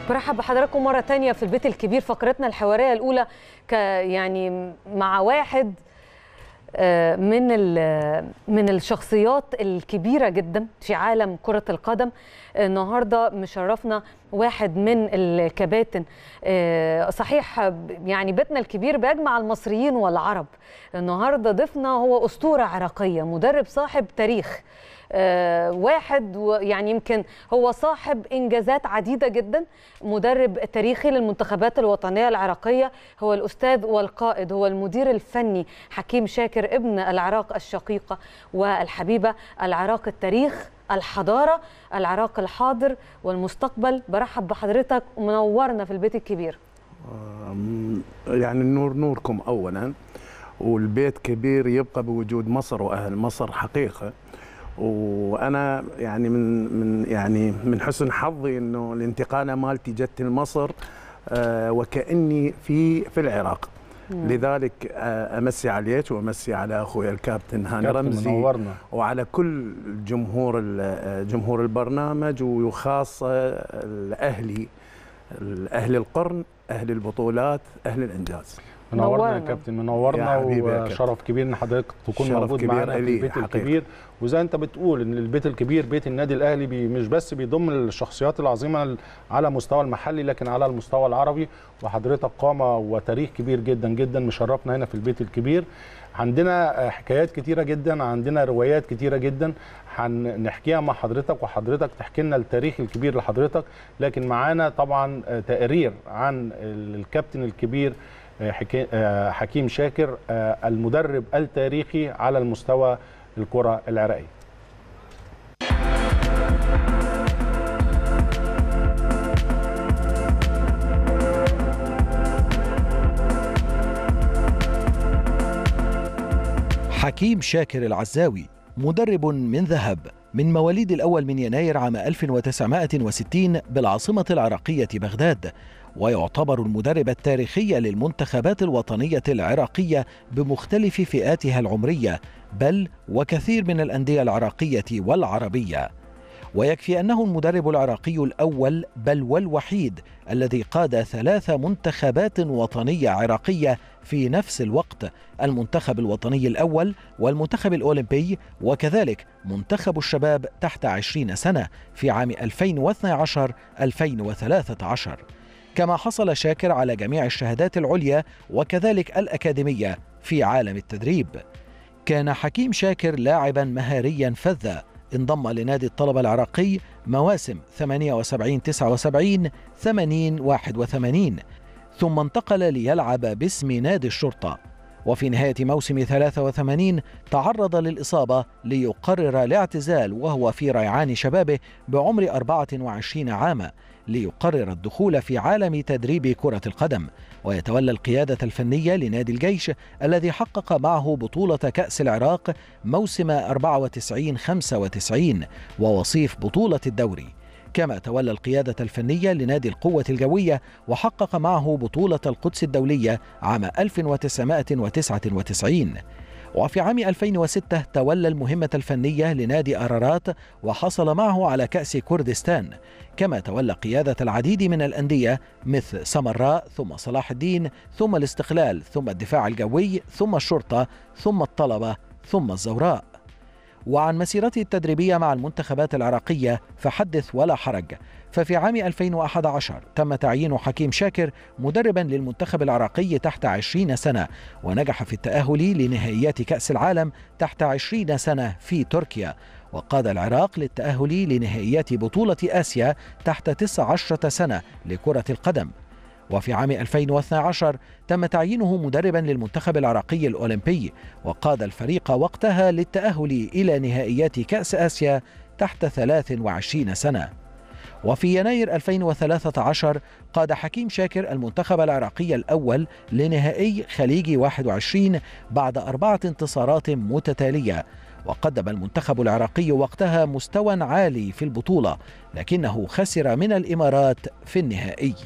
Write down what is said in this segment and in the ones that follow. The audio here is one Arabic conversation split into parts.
برحب بحضراتكم مرة تانية في البيت الكبير، فقرتنا الحوارية الأولى يعني مع واحد من الشخصيات الكبيرة جدا في عالم كرة القدم. النهاردة مشرفنا واحد من الكباتن، صحيح يعني بيتنا الكبير بيجمع المصريين والعرب. النهاردة ضيفنا هو أسطورة عراقية، مدرب صاحب تاريخ، واحد يعني يمكن هو صاحب إنجازات عديدة جدا، مدرب تاريخي للمنتخبات الوطنية العراقية، هو الأستاذ والقائد، هو المدير الفني حكيم شاكر، ابن العراق الشقيقة والحبيبة، العراق التاريخ، الحضارة، العراق الحاضر والمستقبل. برحب بحضرتك ومنورنا في البيت الكبير. يعني النور نوركم أولا، والبيت كبير يبقى بوجود مصر وأهل مصر حقيقة. وانا يعني من حسن حظي انه الانتقاله مالتي جت لمصر وكاني في العراق. لذلك امسي عليك وامسي على اخوي الكابتن هاني رمزي منورنا. وعلى كل جمهور البرنامج، وخاصه اهل القرن، اهل البطولات، اهل الانجاز. منورنا يا كابتن، منورنا، وشرف كبير ان حضرتك تكون موجود معنا في البيت الكبير. وزي انت بتقول ان البيت الكبير بيت النادي الاهلي مش بس بيضم الشخصيات العظيمه على مستوى المحلي لكن على المستوى العربي، وحضرتك قامه وتاريخ كبير جدا جدا مشرفنا هنا في البيت الكبير. عندنا حكايات كتيره جدا، عندنا روايات كتيره جدا هنحكيها مع حضرتك، وحضرتك تحكي لنا التاريخ الكبير لحضرتك. لكن معانا طبعا تقرير عن الكابتن الكبير حكيم شاكر، المدرب التاريخي على المستوى الكرة العراقية. حكيم شاكر العزاوي مدرب من ذهب، من مواليد الأول من يناير عام 1960 بالعاصمة العراقية بغداد، ويعتبر المدرب التاريخي للمنتخبات الوطنية العراقية بمختلف فئاتها العمرية، بل وكثير من الأندية العراقية والعربية. ويكفي أنه المدرب العراقي الأول بل والوحيد الذي قاد 3 منتخبات وطنية عراقية في نفس الوقت، المنتخب الوطني الأول والمنتخب الأولمبي، وكذلك منتخب الشباب تحت 20 سنة في عام 2012-2013. كما حصل شاكر على جميع الشهادات العليا وكذلك الأكاديمية في عالم التدريب. كان حكيم شاكر لاعبا مهاريا فذا، انضم لنادي الطلبة العراقي مواسم 78-79 80-81، ثم انتقل ليلعب باسم نادي الشرطة، وفي نهاية موسم 83 تعرض للإصابة ليقرر الاعتزال وهو في ريعان شبابه بعمر 24 عاما، ليقرر الدخول في عالم تدريب كرة القدم ويتولى القيادة الفنية لنادي الجيش الذي حقق معه بطولة كأس العراق موسم 94-95 ووصيف بطولة الدوري. كما تولى القيادة الفنية لنادي القوة الجوية وحقق معه بطولة القدس الدولية عام 1999. وفي عام 2006 تولى المهمة الفنية لنادي أرارات وحصل معه على كأس كردستان. كما تولى قيادة العديد من الأندية مثل سمراء، ثم صلاح الدين، ثم الاستقلال، ثم الدفاع الجوي، ثم الشرطة، ثم الطلبة، ثم الزوراء. وعن مسيرته التدريبية مع المنتخبات العراقية فحدث ولا حرج، ففي عام 2011 تم تعيين حكيم شاكر مدربا للمنتخب العراقي تحت 20 سنة، ونجح في التأهل لنهائيات كأس العالم تحت 20 سنة في تركيا، وقاد العراق للتأهل لنهائيات بطولة آسيا تحت 19 سنة لكرة القدم. وفي عام 2012 تم تعيينه مدربا للمنتخب العراقي الأولمبي، وقاد الفريق وقتها للتأهل إلى نهائيات كأس آسيا تحت 23 سنة. وفي يناير 2013 قاد حكيم شاكر المنتخب العراقي الأول لنهائي خليج 21 بعد 4 انتصارات متتالية، وقدم المنتخب العراقي وقتها مستوى عالي في البطولة، لكنه خسر من الإمارات في النهائي.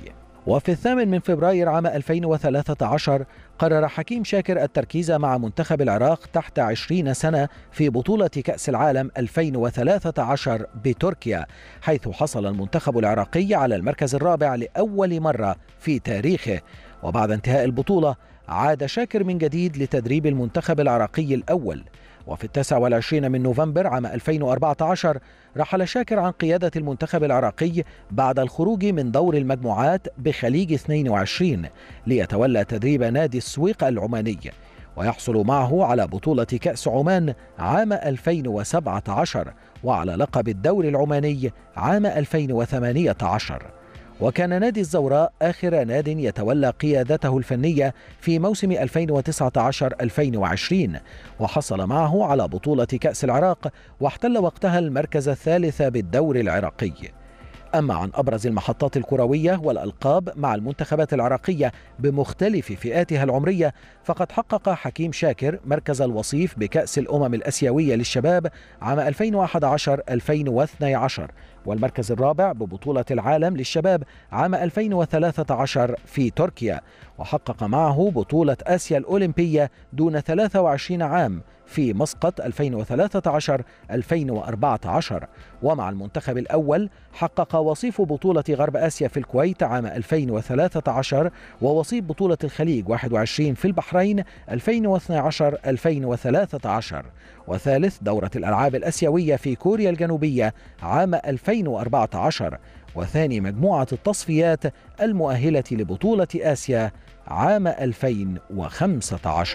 وفي 8 فبراير عام 2013 قرر حكيم شاكر التركيز مع منتخب العراق تحت 20 سنة في بطولة كأس العالم 2013 بتركيا، حيث حصل المنتخب العراقي على المركز الرابع لأول مرة في تاريخه. وبعد انتهاء البطولة عاد شاكر من جديد لتدريب المنتخب العراقي الأول. وفي 29 نوفمبر عام 2014 رحل شاكر عن قيادة المنتخب العراقي بعد الخروج من دور المجموعات بخليج 22 ليتولى تدريب نادي السويق العماني، ويحصل معه على بطولة كأس عمان عام 2017 وعلى لقب الدوري العماني عام 2018. وكان نادي الزوراء آخر ناد يتولى قيادته الفنية في موسم 2019-2020، وحصل معه على بطولة كأس العراق واحتل وقتها المركز الثالث بالدوري العراقي. أما عن أبرز المحطات الكروية والألقاب مع المنتخبات العراقية بمختلف فئاتها العمرية، فقد حقق حكيم شاكر مركز الوصيف بكأس الأمم الآسيوية للشباب عام 2011-2012، والمركز الرابع ببطولة العالم للشباب عام 2013 في تركيا، وحقق معه بطولة آسيا الأولمبية دون 23 عام في مسقط 2013-2014. ومع المنتخب الأول حقق وصيف بطولة غرب آسيا في الكويت عام 2013 ووصيف بطولة الخليج 21 في البحرين 2012-2013، وثالث دورة الألعاب الآسيوية في كوريا الجنوبية عام 2014، وثاني مجموعة التصفيات المؤهلة لبطولة آسيا عام 2015.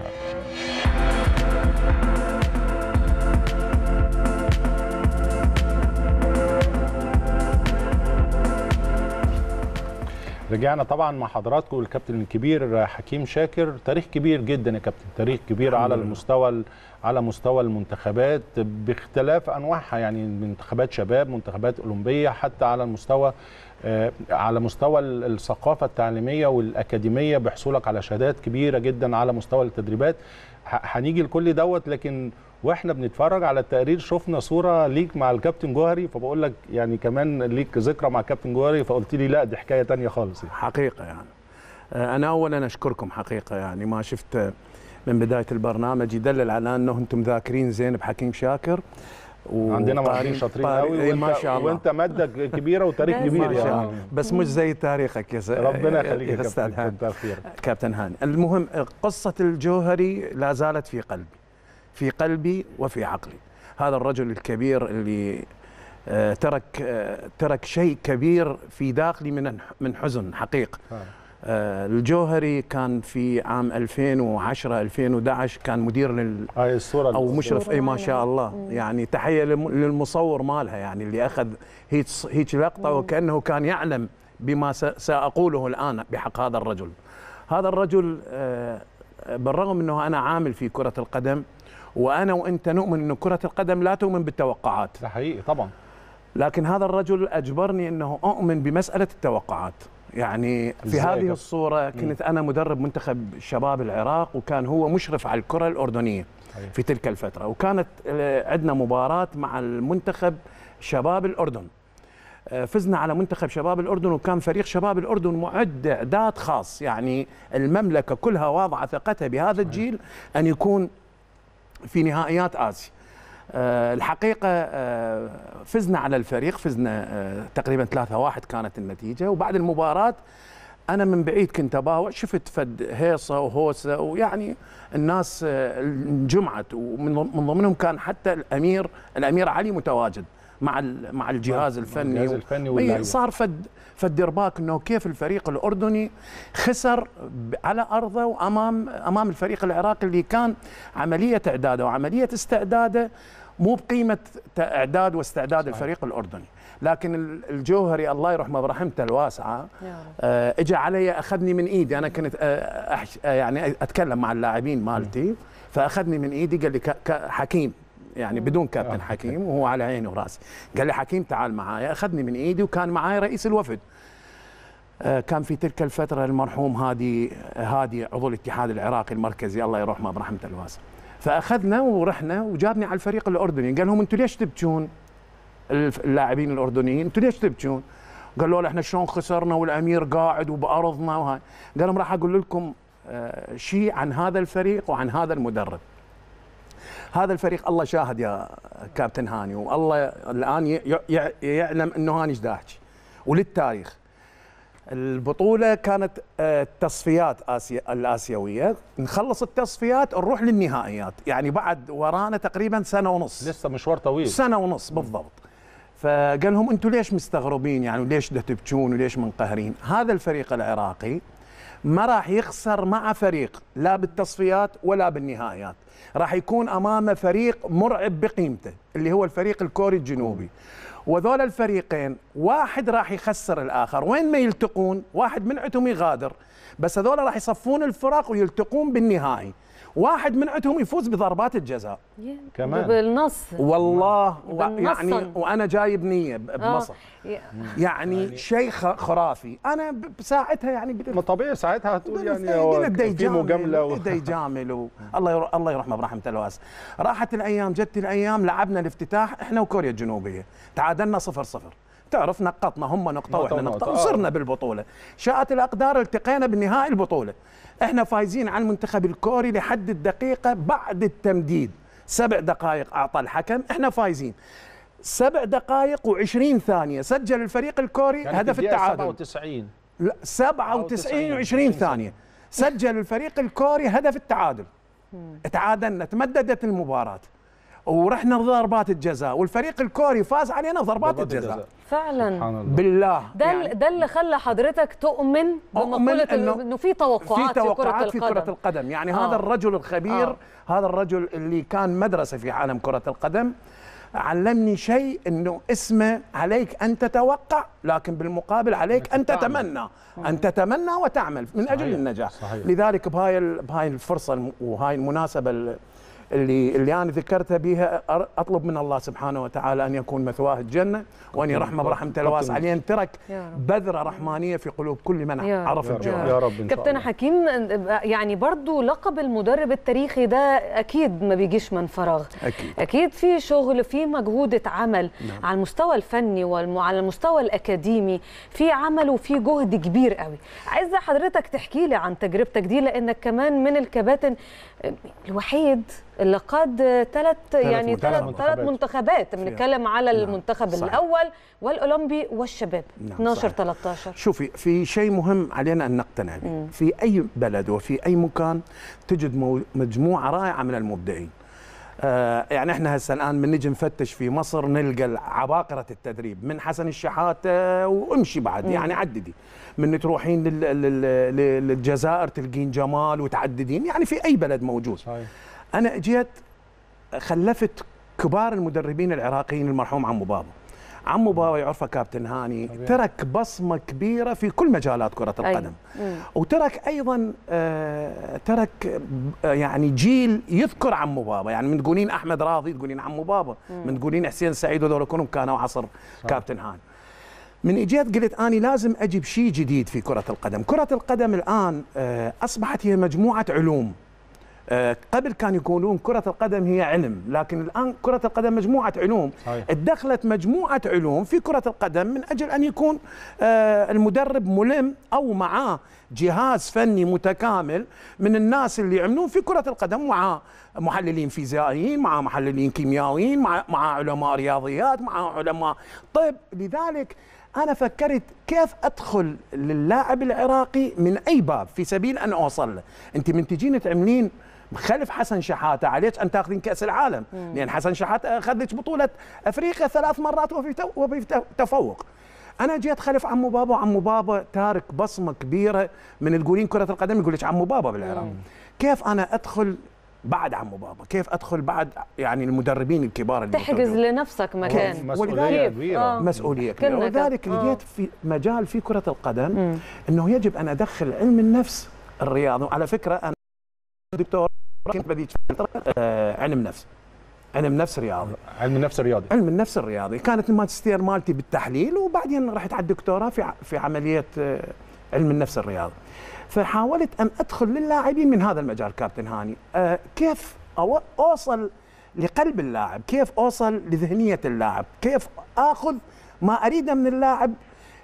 رجعنا طبعا مع حضراتكم الكابتن الكبير حكيم شاكر. تاريخ كبير جدا يا كابتن، تاريخ كبير على مستوى المنتخبات باختلاف انواعها، يعني منتخبات شباب، منتخبات اولمبيه، حتى على مستوى الثقافه التعليميه والاكاديميه بحصولك على شهادات كبيره جدا على مستوى التدريبات. هنيجي لكل دوت، لكن واحنا بنتفرج على التقرير شفنا صوره ليك مع الكابتن جوهري، فبقول لك يعني كمان ليك ذكرى مع الكابتن جوهري، فقلت لي لا دي حكايه ثانيه خالص يعني. حقيقه يعني انا اولا اشكركم حقيقه، يعني ما شفت من بدايه البرنامج يدلل على انه انتم ذاكرين زين بحكيم شاكر، عندنا مهندسين شاطرين قوي ما شاء الله، وانت ماده كبيره وتاريخ كبير يعني، بس مش زي تاريخك يا ربنا يخليك يا كابتن هاني. المهم قصه الجوهري لا زالت في قلبي وفي عقلي. هذا الرجل الكبير اللي ترك شيء كبير في داخلي من حزن حقيقة. الجوهري كان في عام 2010 2011 كان مدير او مشرف، اي ما شاء الله، يعني تحيه للمصور مالها، يعني اللي اخذ هيك لقطه وكانه كان يعلم بما ساقوله الان بحق هذا الرجل. هذا الرجل بالرغم انه انا عامل في كرة القدم، وانا وانت نؤمن ان كرة القدم لا تؤمن بالتوقعات، ده حقيقي طبعا، لكن هذا الرجل اجبرني انه اؤمن بمسألة التوقعات. يعني في هذه الصورة كنت انا مدرب منتخب شباب العراق، وكان هو مشرف على الكرة الأردنية في تلك الفترة، وكانت عندنا مباراة مع المنتخب شباب الأردن. فزنا على منتخب شباب الأردن، وكان فريق شباب الأردن معد إعداد خاص، يعني المملكة كلها واضعة ثقتها بهذا الجيل أن يكون في نهائيات آسيا. الحقيقة فزنا على الفريق، فزنا تقريبا 3-1 كانت النتيجة. وبعد المباراة أنا من بعيد كنت أباوع، شفت فد هيصة وهوسة، ويعني الناس انجمعت، ومن ضمنهم كان حتى الأمير علي متواجد مع الجهاز الفني صار فد درباك انه كيف الفريق الاردني خسر على ارضه وامام الفريق العراقي اللي كان عمليه اعداده وعمليه استعداده مو بقيمه اعداد واستعداد الفريق الاردني. لكن الجوهري الله يرحمه برحمته الواسعه اجى علي اخذني من ايدي، انا كنت يعني اتكلم مع اللاعبين مالتي، فاخذني من ايدي قال لي حكيم، يعني بدون كابتن حكيم، وهو على عيني وراسي، قال لي حكيم تعال معايا، اخذني من ايدي، وكان معايا رئيس الوفد. كان في تلك الفتره المرحوم هادي عضو الاتحاد العراقي المركزي الله يرحمه برحمته الواسعه. فاخذنا ورحنا وجابني على الفريق الاردني، قال لهم انتم ليش تبكون اللاعبين الاردنيين، انتم ليش تبكون؟ قالوا له احنا شلون خسرنا والامير قاعد وبارضنا وهاي. قال لهم راح اقول لكم شيء عن هذا الفريق وعن هذا المدرب. هذا الفريق الله شاهد يا كابتن هاني، والله الان يعلم انه هاني ايش احكي، وللتاريخ البطوله كانت تصفيات الاسيويه، نخلص التصفيات نروح للنهائيات، يعني بعد ورانا تقريبا سنه ونص، لسه مشوار طويل، سنه ونص بالضبط. فقال لهم انتم ليش مستغربين يعني، وليش تبكون وليش منقهرين؟ هذا الفريق العراقي ما راح يخسر مع فريق لا بالتصفيات ولا بالنهائيات، راح يكون امامه فريق مرعب بقيمته اللي هو الفريق الكوري الجنوبي. وذول الفريقين واحد راح يخسر الاخر، وين ما يلتقون واحد من عندهم يغادر، بس هذول راح يصفون الفرق ويلتقون بالنهائي، واحد من عندهم يفوز بضربات الجزاء كمان بالنص والله يعني، وانا جايب نيه بمصر يعني شيء خرافي. انا بساعتها يعني طبيعي ساعتها هتقول يعني في مجامله بدا يجامل الله يرحمه برحمته الواسعه. راحت الايام، جت الايام، لعبنا الافتتاح احنا وكوريا الجنوبيه، تعادلنا 0-0. تعرف نقطنا هم نقطه واحنا نقطه وصرنا بالبطوله. شاءت الاقدار التقينا بالنهائي البطوله، احنا فايزين على المنتخب الكوري لحد الدقيقه بعد التمديد 7 دقائق اعطى الحكم، احنا فايزين 7 دقائق و20 ثانيه سجل الفريق الكوري يعني هدف التعادل. 97 لا 97 و20 ثانيه سجل الفريق الكوري هدف التعادل. تعادلنا، تمددت المباراه ورحنا ضربات الجزاء، والفريق الكوري فاز علينا ضربات الجزاء. فعلا بالله ده اللي خلى حضرتك تؤمن بمقولة انه في توقعات في كرة القدم. يعني هذا الرجل الخبير، هذا الرجل اللي كان مدرسة في عالم كرة القدم، علمني شيء انه اسمه عليك ان تتوقع، لكن بالمقابل عليك ان تتمنى، ان تتمنى وتعمل من اجل النجاح. صحيح. لذلك بهاي الفرصة وهاي المناسبة اللي انا ذكرتها بها، اطلب من الله سبحانه وتعالى ان يكون مثواه الجنه، وان يرحمه برحمته الواسعه، لان ترك بذره رحمانيه في قلوب كل من عرف الجوهر. يا رب. كابتن حكيم، يعني برضو لقب المدرب التاريخي ده اكيد ما بيجيش من فراغ، اكيد في شغل، في مجهود اتعمل على المستوى الفني وعلى المستوى الاكاديمي، في عمل وفي جهد كبير قوي. عايزه حضرتك تحكي لي عن تجربتك دي، لانك كمان من الكباتن الوحيد اللي قاد ثلاث منتخبات. بنتكلم على المنتخب الاول والاولمبي والشباب 12-13. شوفي، في شيء مهم علينا ان نقتنع به، في اي بلد وفي اي مكان تجد مجموعه رائعه من المبدعين. يعني احنا هسه الان من نجي نفتش في مصر نلقى عباقره التدريب، من حسن الشحاته وامشي بعد يعني عددي، من تروحين للجزائر تلقين جمال وتعددين، يعني في اي بلد موجود. صحيح. انا جيت خلفت كبار المدربين العراقيين، المرحوم عمو بابا. عمو بابا يعرفه كابتن هاني، ترك بصمه كبيره في كل مجالات كره القدم. وترك ايضا ترك يعني جيل يذكر عمو بابا، يعني من تقولين احمد راضي تقولين عمو بابا، من تقولين حسين سعيد، وذول كلهم كانوا عصر كابتن هاني. من اجيت قلت اني لازم اجيب شيء جديد في كره القدم. كره القدم الان اصبحت هي مجموعه علوم. قبل كان يقولون كرة القدم هي علم، لكن الآن كرة القدم مجموعة علوم. اتدخلت مجموعة علوم في كرة القدم من أجل أن يكون المدرب ملم أو معاه جهاز فني متكامل من الناس اللي يعملون في كرة القدم، مع محللين فيزيائيين، مع محللين كيميائيين، مع علماء رياضيات، مع علماء طب. لذلك أنا فكرت كيف أدخل للاعب العراقي من أي باب في سبيل أن أوصل له. أنت من تجين تعملين خلف حسن شحاته، عليك أن تاخذين كأس العالم، لأن حسن شحاته أخذ لك بطولة أفريقيا 3 مرات وفي تفوق. أنا جيت خلف عمو بابا، وعمو بابا تارك بصمة كبيرة، من تقولين كرة القدم يقول لك عمو بابا بالعراق. كيف أنا أدخل بعد عمو بابا؟ كيف ادخل بعد يعني المدربين الكبار اللي تحجز لنفسك مكان؟ مسؤوليه كبيره. مسؤوليه كبيره. ولذلك لقيت في مجال في كره القدم انه يجب ان ادخل علم النفس الرياضي. وعلى فكره انا دكتور كنت بديت علم نفس رياضي. علم النفس الرياضي كانت الماجستير مالتي بالتحليل، وبعدين رحت على الدكتوراه في عمليه علم النفس الرياضي. فحاولت أن أدخل للاعبين من هذا المجال كابتن هاني، كيف أوصل لقلب اللاعب، كيف أوصل لذهنية اللاعب، كيف أخذ ما أريده من اللاعب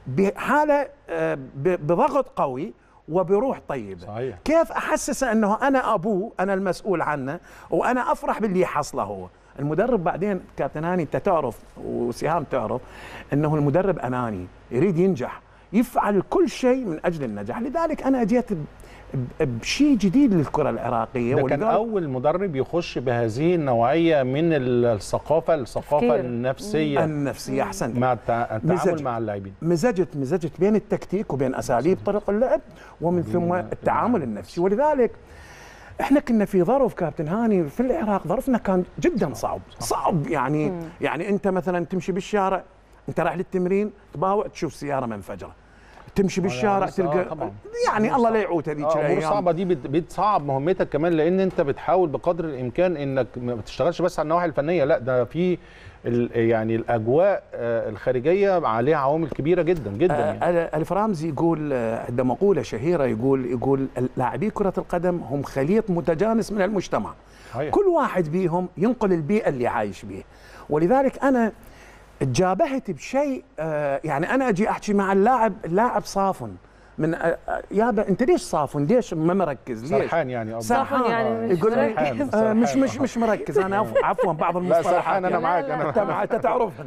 بحاله بضغط قوي وبروح طيبه. صحيح. كيف احسسه انه انا ابوه، انا المسؤول عنه، وانا افرح باللي حصله هو. المدرب بعدين كابتن هاني انت تعرف وسهام تعرف انه المدرب اناني، يريد ينجح، يفعل كل شيء من اجل النجاح. لذلك انا جيت بشيء جديد للكره العراقيه. ده كان اول مدرب يخش بهذه النوعيه من الثقافه النفسيه احسنت، مع التعامل مع اللاعبين. مزجت بين التكتيك وبين اساليب طرق اللعب ومن ثم التعامل النفسي. ولذلك احنا كنا في ظرف كابتن هاني في العراق، ظرفنا كان جدا صعب يعني يعني انت مثلا تمشي بالشارع، انت رايح للتمرين تباوع تشوف سياره منفجره، تمشي بالشارع تلقى يعني الله لا يعود هذيك الايام. الامور صعبه دي بتصعب مهمتك كمان، لان انت بتحاول بقدر الامكان انك ما بتشتغلش بس على النواحي الفنيه، لا ده في يعني الاجواء الخارجيه عليها عوامل كبيره جدا جدا. يعني ألف رامزي يقول عنده مقوله شهيره، يقول لاعبي كره القدم هم خليط متجانس من المجتمع. كل واحد بيهم ينقل البيئه اللي عايش بيه. ولذلك انا تجابهت بشيء، يعني انا اجي احكي مع اللاعب صافن من يابا انت ليش صافن؟ ليش ما مركز؟ ليش سرحان يعني سرحان يعني يقول مش مركز. انا عفوا بعض المصطلحات. لا سرحان انا معاك، انت تعرفهم.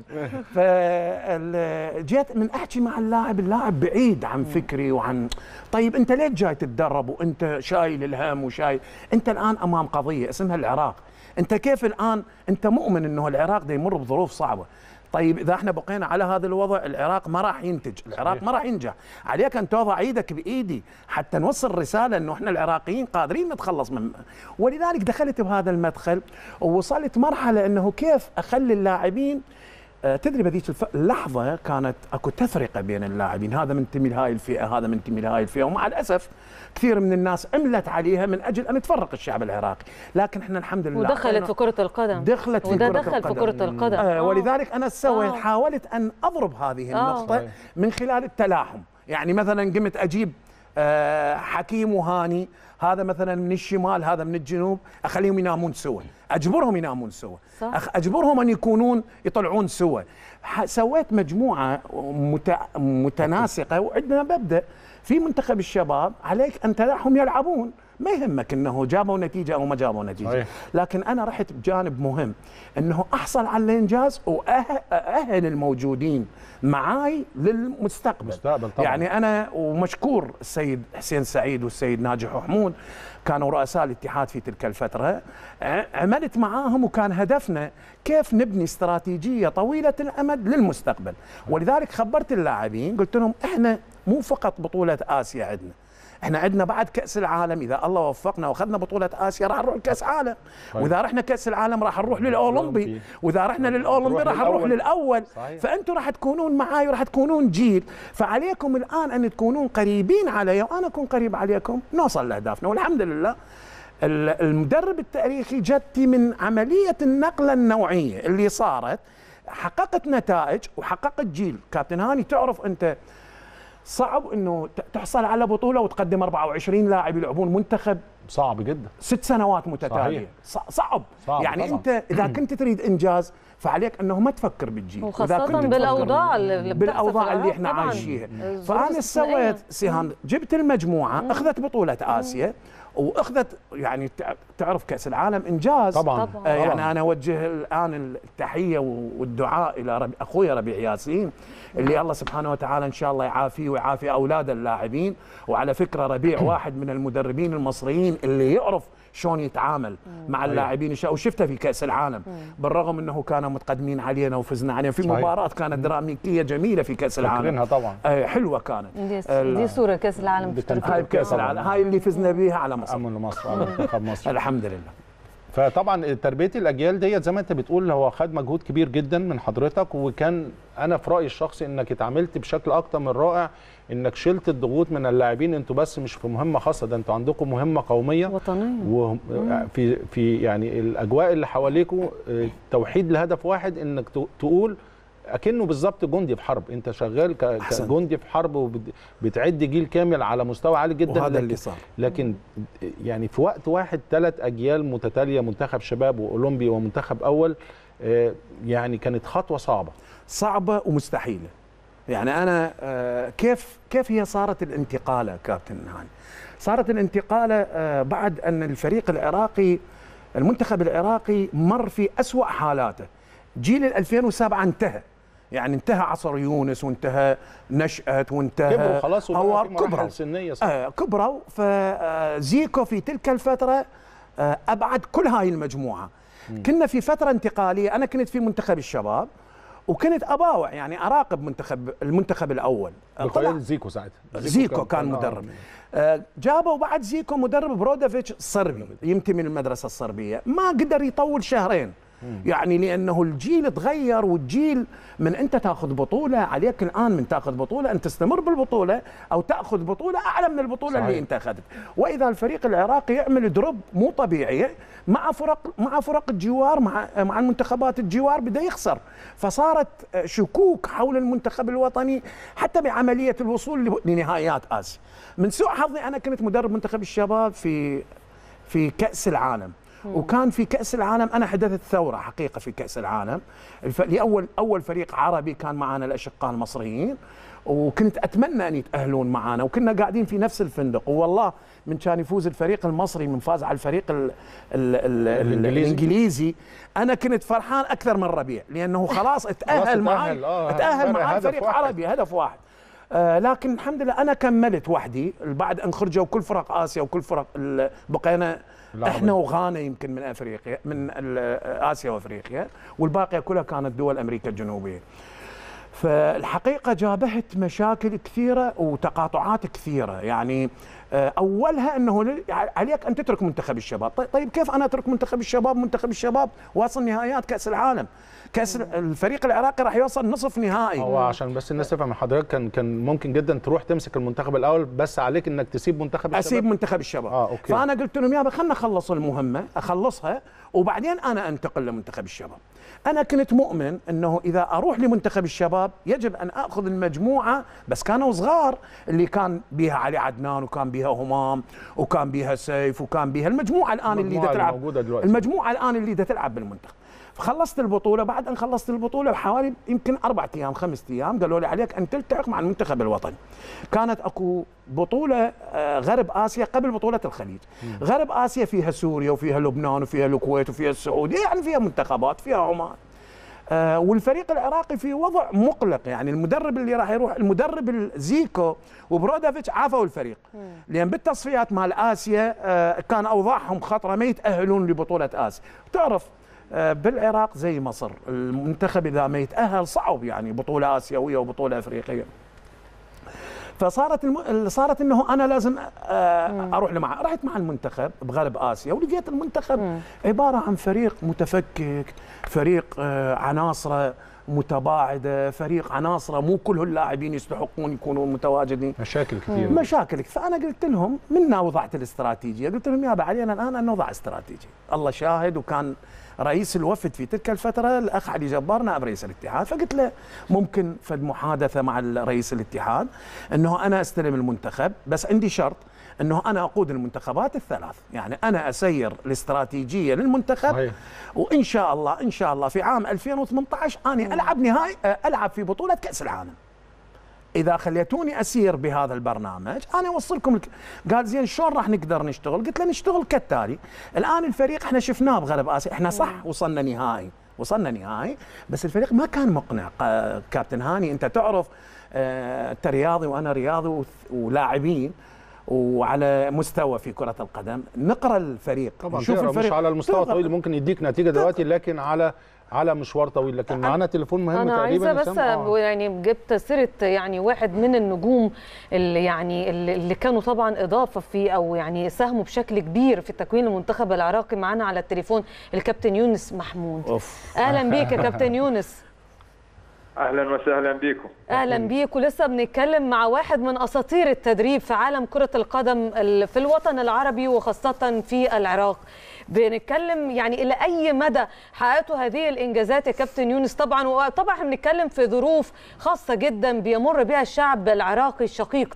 فجيت من احكي مع اللاعب بعيد عن فكري وعن طيب انت ليش جاي تتدرب وانت شايل الهم وشايل؟ انت الان امام قضيه اسمها العراق. انت كيف الان انت مؤمن انه العراق ده يمر بظروف صعبه. طيب اذا احنا بقينا على هذا الوضع العراق ما راح ينتج، العراق ما راح ينجح. عليك ان توضع ايدك بايدي حتى نوصل رساله انه احنا العراقيين قادرين نتخلص من. ولذلك دخلت بهذا المدخل ووصلت مرحله انه كيف اخلي اللاعبين، تدري بهذيك اللحظه كانت اكو تفرقه بين اللاعبين، هذا منتمي لهاي الفئه، هذا منتمي لهاي الفئه، ومع الاسف كثير من الناس عملت عليها من اجل ان تفرق الشعب العراقي، لكن احنا الحمد لله ودخلت في كره القدم، دخلت في كره القدم. ولذلك انا سويت حاولت ان اضرب هذه النقطه من خلال التلاحم. يعني مثلا قمت اجيب حكيم وهاني، هذا مثلا من الشمال هذا من الجنوب، اخليهم ينامون سوا، اجبرهم ينامون سوا، اجبرهم ان يطلعون سوا. سويت مجموعه متناسقه. وعندنا مبدا في منتخب الشباب، عليك ان تدعهم يلعبون، ما يهمك انه جابوا نتيجه او ما جابوا نتيجه. لكن انا رحت بجانب مهم انه احصل على الانجاز واهل الموجودين معاي للمستقبل. طبعا. يعني انا ومشكور السيد حسين سعيد والسيد ناجح وحمود كانوا رؤساء الاتحاد في تلك الفتره، عملت معاهم وكان هدفنا كيف نبني استراتيجيه طويله الامد للمستقبل. ولذلك خبرت اللاعبين قلت لهم احنا مو فقط بطوله اسيا احنا عندنا بعد كاس العالم، اذا الله وفقنا واخذنا بطوله اسيا راح نروح لكاس عالم، واذا رحنا كاس العالم راح نروح للاولمبي، واذا رحنا للاولمبي راح نروح للاول. فانتم راح تكونون معاي وراح تكونون جيل، فعليكم الان ان تكونون قريبين علي وانا اكون قريب عليكم نوصل لاهدافنا. والحمد لله المدرب التاريخي جتي من عمليه النقله النوعيه اللي صارت، حققت نتائج وحققت جيل. كابتن هاني تعرف انت صعب انه تحصل على بطوله وتقدم 24 لاعب يلعبون منتخب، صعب جدا 6 سنوات متتاليه. صعب يعني طبعا. انت اذا كنت تريد انجاز فعليك انه ما تفكر بالجيل، وخاصه بالاوضاع اللي احنا عايشينها. فانا سويت سهام، جبت المجموعه، اخذت بطوله اسيا واخذت يعني تعرف كاس العالم انجاز طبعا. يعني انا اوجه الان التحيه والدعاء الى اخويا ربيع ياسين اللي الله سبحانه وتعالى ان شاء الله يعافيه ويعافي اولاد اللاعبين. وعلى فكره ربيع واحد من المدربين المصريين اللي يعرف شلون يتعامل مع اللاعبين، وشفته في كاس العالم بالرغم انه كانوا متقدمين علينا وفزنا عليهم في مباراه كانت دراميكيه جميله في كاس العالم طبعا. حلوه كانت. دي صوره كاس العالم هاي كاس العالم هاي اللي فزنا بيها على مصر، على منتخب مصر الحمد لله. فطبعا تربيه الاجيال ديت زي ما انت بتقول هو خد مجهود كبير جدا من حضرتك، وكان انا في رايي الشخصي انك اتعاملت بشكل اكتر من رائع، انك شلت الضغوط من اللاعبين. انتوا بس مش في مهمه خاصه، ده انتوا عندكم مهمه قوميه وطنيه، وفي يعني الاجواء اللي حواليكم توحيد لهدف واحد، انك تقول اكنه بالظبط جندي في حرب، انت شغال كجندي في حرب وبتعد جيل كامل على مستوى عالي جدا. وهذا اللي صار. لكن يعني في وقت واحد 3 اجيال متتاليه، منتخب شباب واولمبي ومنتخب اول، يعني كانت خطوه صعبه ومستحيله. يعني انا كيف هي صارت الانتقاله كابتن هاني؟ صارت الانتقاله بعد ان الفريق العراقي المنتخب العراقي مر في أسوأ حالاته. جيل 2007 انتهى، يعني انتهى عصر يونس وانتهى نشأت وانتهى كبروا خلاص كبروا سنيه كبروا. فزيكو في تلك الفتره ابعد كل هاي المجموعه. كنا في فتره انتقاليه، انا كنت في منتخب الشباب وكنت اباوع يعني اراقب المنتخب الاول. طلع زيكو ساعتها، زيكو كان مدرب. جابوا بعد زيكو مدرب برودوفيتش صربي ينتمي للمدرسه الصربيه، ما قدر يطول شهرين يعني لانه الجيل تغير. والجيل من انت تاخذ بطوله، عليك الان من تاخذ بطوله ان تستمر بالبطوله او تاخذ بطوله اعلى من البطوله صحيح. اللي انت اخذت. واذا الفريق العراقي يعمل دروب مو طبيعي مع فرق الجوار، مع المنتخبات الجوار بدا يخسر. فصارت شكوك حول المنتخب الوطني حتى بعمليه الوصول لنهائيات اسيا. من سوء حظي انا كنت مدرب منتخب الشباب في كاس العالم، وكان في كأس العالم أنا حدثت ثورة حقيقة في كأس العالم. أول فريق عربي كان معنا الأشقاء المصريين، وكنت أتمنى أن يتأهلون معنا، وكنا قاعدين في نفس اتأهل والله من كان يفوز الفريق المصري من فاز على الفريق الإنجليزي أنا كنت فرحان أكثر من ربيع، لأنه خلاص اتأهل مع الفريق العربي هدف واحد. لكن الحمد لله أنا كملت وحدي بعد أن خرجوا كل فرق آسيا وكل فرق بقينا احنا وغانا يمكن من افريقيا، من اسيا وافريقيا، والباقيه كلها كانت دول امريكا الجنوبيه. فالحقيقه جابهت مشاكل كثيره وتقاطعات كثيره، يعني اولها انه عليك ان تترك منتخب الشباب. طيب كيف انا اترك منتخب الشباب؟ منتخب الشباب واصل نهائيات كاس العالم، كاس الفريق العراقي راح يوصل نصف نهائي. هو عشان بس الناس تفهم حضرتك كان ممكن جدا تروح تمسك المنتخب الاول، بس عليك انك تسيب منتخب الشباب. اسيب منتخب الشباب. أوكي. فانا قلت لهم يابا خلنا نخلص المهمه، اخلصها وبعدين انا انتقل لمنتخب الشباب. انا كنت مؤمن انه اذا اروح لمنتخب الشباب يجب ان اخذ المجموعه، بس كانوا صغار اللي كان بيها علي عدنان وكان بيها همام وكان بيها سيف وكان بيها المجموعه الان اللي تلعب، المجموعه الان اللي تلعب بالمنتخب. فخلصت البطوله، بعد ان خلصت البطوله بحوالي يمكن 4 أيام 5 أيام قالوا لي عليك ان تلتحق مع المنتخب الوطني. كانت اكو بطوله غرب اسيا قبل بطوله الخليج. غرب اسيا فيها سوريا وفيها لبنان وفيها الكويت وفيها السعوديه، يعني فيها منتخبات، فيها عمان. والفريق العراقي في وضع مقلق، يعني المدرب اللي راح يروح، المدرب زيكو وبرودوفيتش عافوا الفريق، لان بالتصفيات مال اسيا كان اوضاعهم خطره، ما يتاهلون لبطوله اسيا. تعرف بالعراق زي مصر المنتخب اذا ما يتاهل صعب، يعني بطوله اسيويه وبطوله افريقيه. صارت انه انا لازم اروح رحت مع المنتخب بغرب اسيا، ولقيت المنتخب عباره عن فريق متفكك، فريق عناصره متباعده، فريق عناصره مو كل اللاعبين يستحقون يكونون متواجدين، مشاكل كثير مشاكل. فانا قلت لهم منا وضعت الاستراتيجيه، قلت لهم يابا علينا الان ان نوضع استراتيجيه. الله شاهد، وكان رئيس الوفد في تلك الفتره الاخ علي جبار نائب رئيس الاتحاد، فقلت له ممكن فد محادثه مع رئيس الاتحاد انه انا استلم المنتخب، بس عندي شرط انه انا اقود المنتخبات الثلاث، يعني انا اسير الاستراتيجيه للمنتخب. وان شاء الله في عام 2018 انا العب في بطوله كاس العالم. اذا خليتوني اسير بهذا البرنامج انا اوصلكم قال زين شلون راح نقدر نشتغل؟ قلت له نشتغل كالتالي. الان الفريق احنا شفناه بغرب اسيا، احنا صح وصلنا نهائي، بس الفريق ما كان مقنع. كابتن هاني انت تعرف انت رياضي وانا رياضي ولاعبين وعلى مستوى في كرة القدم، نقرا الفريق طبعا، نشوف الفريق مش على المستوى الطويل ممكن يديك نتيجة دلوقتي، لكن على مشوار طويل. لكن معانا تليفون مهم أنا تقريبا. أنا عايزة بس يعني جبت سيرة يعني واحد من النجوم اللي كانوا طبعا إضافة في أو يعني ساهموا بشكل كبير في تكوين المنتخب العراقي. معانا على التليفون الكابتن يونس محمود. أهلا بيك يا كابتن يونس. اهلا وسهلا بكم. اهلا بيك. ولسه بنتكلم مع واحد من اساطير التدريب في عالم كرة القدم في الوطن العربي وخاصة في العراق. بنتكلم يعني الى اي مدى حققتوا هذه الانجازات يا كابتن يونس؟ طبعا بنتكلم في ظروف خاصة جدا بيمر بها الشعب العراقي الشقيق.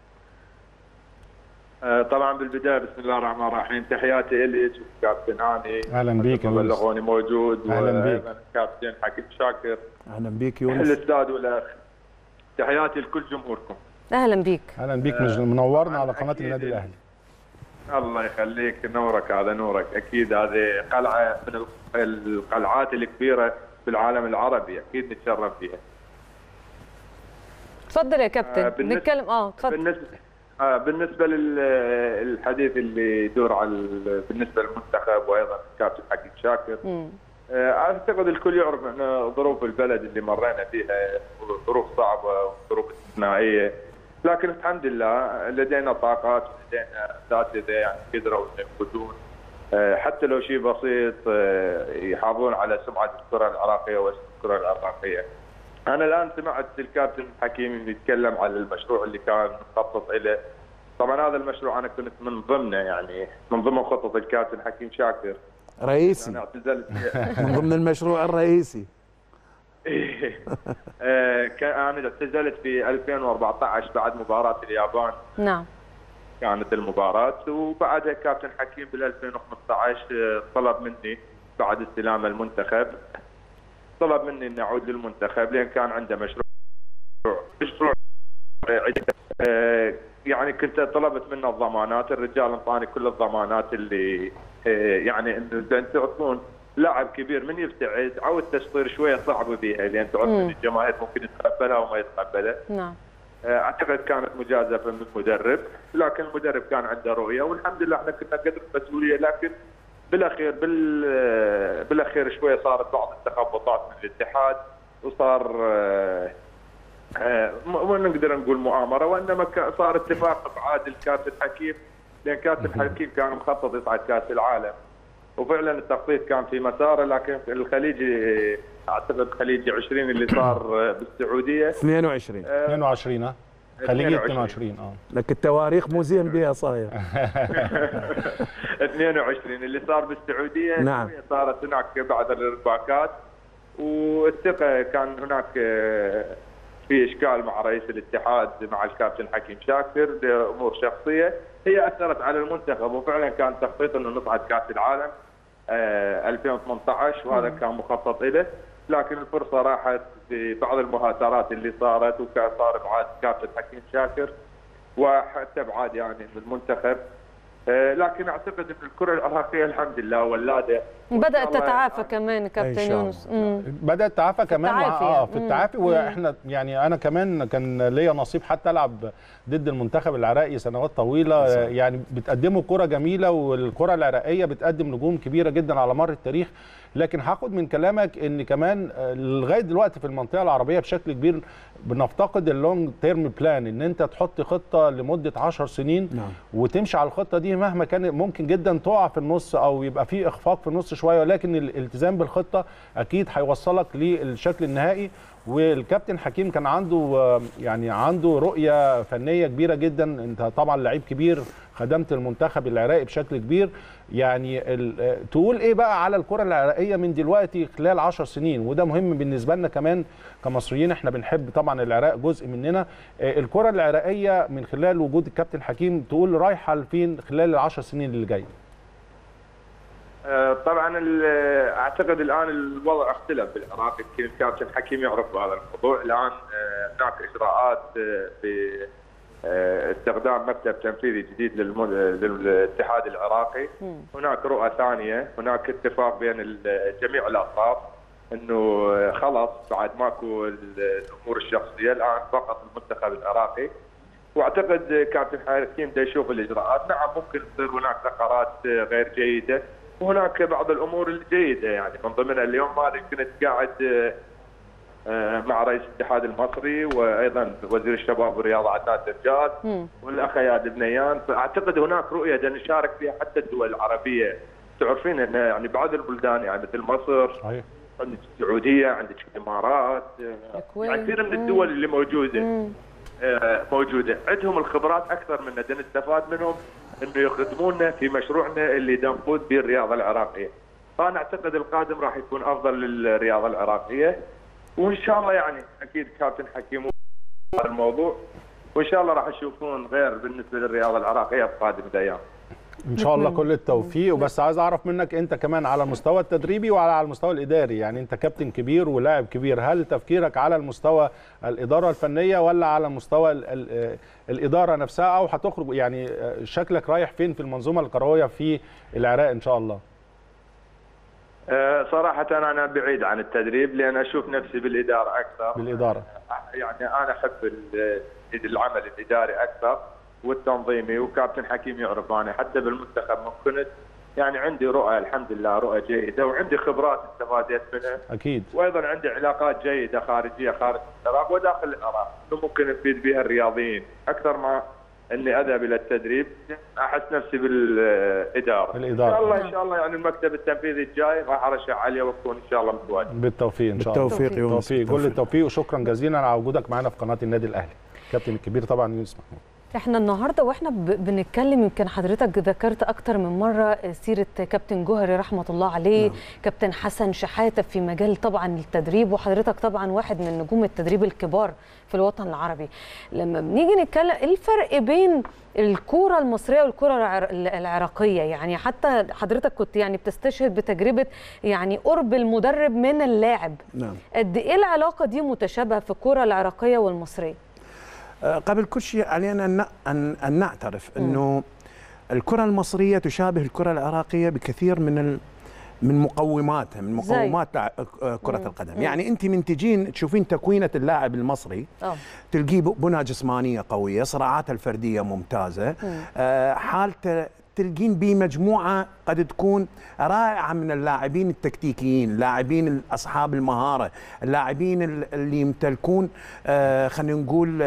طبعا بالبدايه بسم الله الرحمن الرحيم، تحياتي لك وكابتن هاني. اهلا بيك يا يونس. بلغوني موجود. اهلا بيك. كابتن حكيم شاكر. اهلا بيك يونس. الاستاذ والاخ. تحياتي لكل جمهوركم. اهلا بيك. اهلا بيك، منورنا على قناه النادي الاهلي. الله يخليك، نورك على نورك. اكيد هذه قلعه من القلعات الكبيره في العالم العربي، اكيد نتشرف فيها. تفضل يا كابتن. نتكلم تفضل. بالنسبه للحديث اللي يدور على بالنسبه للمنتخب وايضا الكابتن حكيم شاكر، اعتقد الكل يعرف ان ظروف البلد اللي مرينا فيها ظروف صعبه وظروف استثنائيه، لكن الحمد لله لدينا طاقات ولدينا اساتذه يعني قدروا ينفذون حتى لو شيء بسيط يحافظون على سمعه الكره العراقيه واسم الكره العراقيه. انا الان سمعت الكابتن حكيم يتكلم على المشروع اللي كان مخطط له. طبعا هذا المشروع انا كنت من ضمنه، يعني من ضمن خطط الكابتن حكيم شاكر رئيسي. انا اعتزلت من ضمن المشروع الرئيسي. انا اعتزلت في 2014 بعد مباراه اليابان. نعم. كانت المباراه، وبعدها كابتن حكيم بال 2015 طلب مني بعد استلام المنتخب، طلب مني اني اعود للمنتخب لان كان عنده مشروع يعني كنت طلبت منه الضمانات. الرجال انطاني كل الضمانات اللي يعني انه تعرفون لاعب كبير من يبتعد او التسطير شويه صعب بها، لان تعرفون الجماهير ممكن يتقبلها وما يتقبلها. نعم. اعتقد كانت مجازفه من المدرب، لكن المدرب كان عنده رؤيه والحمد لله احنا كنا قدر المسؤوليه، لكن بالاخير شويه صارت بعض التخبطات من الاتحاد وصار ما نقدر نقول مؤامره، وانما صار اتفاق بعاد الكابتن حكيم، لان كابتن حكيم كان مخطط يصعد كاس العالم وفعلا التخطيط كان في مساره، لكن الخليجي اعتقد الخليجي 20 اللي صار بالسعوديه 22 خليجي 22 لك التواريخ مو زين بها صاير. 22 اللي صار بالسعوديه. نعم. صارت هناك بعض الارباكات والثقه، كان هناك في اشكال مع رئيس الاتحاد مع الكابتن حكيم شاكر لامور شخصيه هي اثرت على المنتخب، وفعلا كان تخطيط انه نصعد كاس العالم 2018 وهذا كان مخطط له، لكن الفرصه راحت في بعض المهاترات اللي صارت، وكان صار بعد كابتن حكيم شاكر وحتى بعد يعني من المنتخب. لكن اعتقد ان الكره العراقيه الحمد لله ولاده بدات تتعافى كمان كابتن يونس. بدات تتعافى كمان في التعافي. واحنا يعني انا كمان كان ليا نصيب حتى العب ضد المنتخب العراقي سنوات طويله. يعني بتقدموا كره جميله، والكره العراقيه بتقدم نجوم كبيره جدا على مر التاريخ. لكن هاخد من كلامك ان كمان لغايه دلوقتي في المنطقه العربيه بشكل كبير بنفتقد اللونج تيرم بلان، ان انت تحط خطه لمده 10 سنين. نعم. وتمشي على الخطه دي مهما كان ممكن جدا تقع في النص او يبقى في اخفاق في النص شويه، ولكن الالتزام بالخطه اكيد هيوصلك للشكل النهائي. والكابتن حكيم كان عنده رؤيه فنيه كبيره جدا. انت طبعا لعيب كبير، خدمت المنتخب العراقي بشكل كبير. يعني تقول ايه بقى على الكره العراقيه من دلوقتي خلال 10 سنين؟ وده مهم بالنسبه لنا كمان كمصريين، احنا بنحب طبعا العراق، جزء مننا. الكره العراقيه من خلال وجود الكابتن حكيم تقول رايحه لفين خلال ال10 سنين اللي جايه؟ طبعا اعتقد الان الوضع اختلف بالعراق، يمكن الكابتن حكيم يعرف هذا الموضوع. الان هناك اجراءات في استخدام مكتب تنفيذي جديد للاتحاد العراقي. هناك رؤى ثانيه، هناك اتفاق بين جميع الاطراف انه خلاص بعد ماكو الامور الشخصيه، الان فقط المنتخب العراقي. واعتقد كابتن حكيم دا يشوف الاجراءات. نعم ممكن تصير هناك فقرات غير جيده، وهناك بعض الامور الجيده، يعني من ضمنها اليوم هذا كنت قاعد مع رئيس الاتحاد المصري وايضا وزير الشباب والرياضه عدنان درجات والاخ اياد البنيان. فاعتقد هناك رؤيه بدنا نشارك فيها حتى الدول العربيه. تعرفين ان يعني بعض البلدان يعني مثل مصر، صحيح، عندك السعوديه، عندك الامارات، يعني كثير من الدول اللي موجوده عندهم الخبرات اكثر منا، بدنا نستفاد منهم انه يخدمونا في مشروعنا اللي نفوز به الرياضه العراقيه. فانا اعتقد القادم راح يكون افضل للرياضه العراقيه، وان شاء الله يعني اكيد كابتن حكيم الموضوع، وان شاء الله راح تشوفون غير بالنسبه للرياضه العراقيه في قادم الايام. ان شاء الله كل التوفيق. وبس عايز اعرف منك انت كمان على المستوى التدريبي وعلى المستوى الاداري، يعني انت كابتن كبير ولاعب كبير، هل تفكيرك على المستوى الاداره الفنيه ولا على مستوى الاداره نفسها، او هتخرج يعني شكلك رايح فين في المنظومه الكرويه في العراق ان شاء الله؟ صراحة أنا بعيد عن التدريب لأن أشوف نفسي بالإدارة أكثر. بالإدارة يعني أنا أحب العمل الإداري أكثر والتنظيمي، وكابتن حكيم يعرف أنا حتى بالمنتخب من كنت يعني عندي رؤى الحمد لله، رؤى جيدة، وعندي خبرات استفادت منها أكيد، وأيضا عندي علاقات جيدة خارجية خارج العراق وداخل العراق ممكن أفيد بها الرياضيين أكثر ما اني اذهب الى التدريب. احس نفسي بالاداره. ان شاء الله يعني المكتب التنفيذي الجاي راح ارشح عليه واكون ان شاء الله متواجد. بالتوفيق ان شاء الله. بالتوفيق كل التوفيق، وشكرا جزيلا على وجودك معنا في قناه النادي الاهلي. كابتن الكبير طبعا يونس محمود. احنا النهارده واحنا بنتكلم يمكن حضرتك ذكرت اكتر من مره سيره كابتن جوهري رحمه الله عليه، كابتن حسن شحاته في مجال طبعا التدريب، وحضرتك طبعا واحد من نجوم التدريب الكبار في الوطن العربي. لما بنيجي نتكلم ايه الفرق بين الكوره المصريه والكوره العراقيه؟ يعني حتى حضرتك كنت يعني بتستشهد بتجربه يعني قرب المدرب من اللاعب. قد ايه العلاقه دي متشابهه في الكوره العراقيه والمصريه؟ قبل كل شيء علينا أن نعترف أنه الكرة المصرية تشابه الكرة العراقية بكثير من مقوماتها، من مقومات كرة القدم. يعني أنت من تجين تشوفين تكوينة اللاعب المصري تلقيه بنى جسمانية قوية، صراعات الفردية ممتازة، حالته تلقين بمجموعة قد تكون رائعة من اللاعبين التكتيكيين، لاعبين أصحاب المهارة، اللاعبين اللي يمتلكون خلينا نقول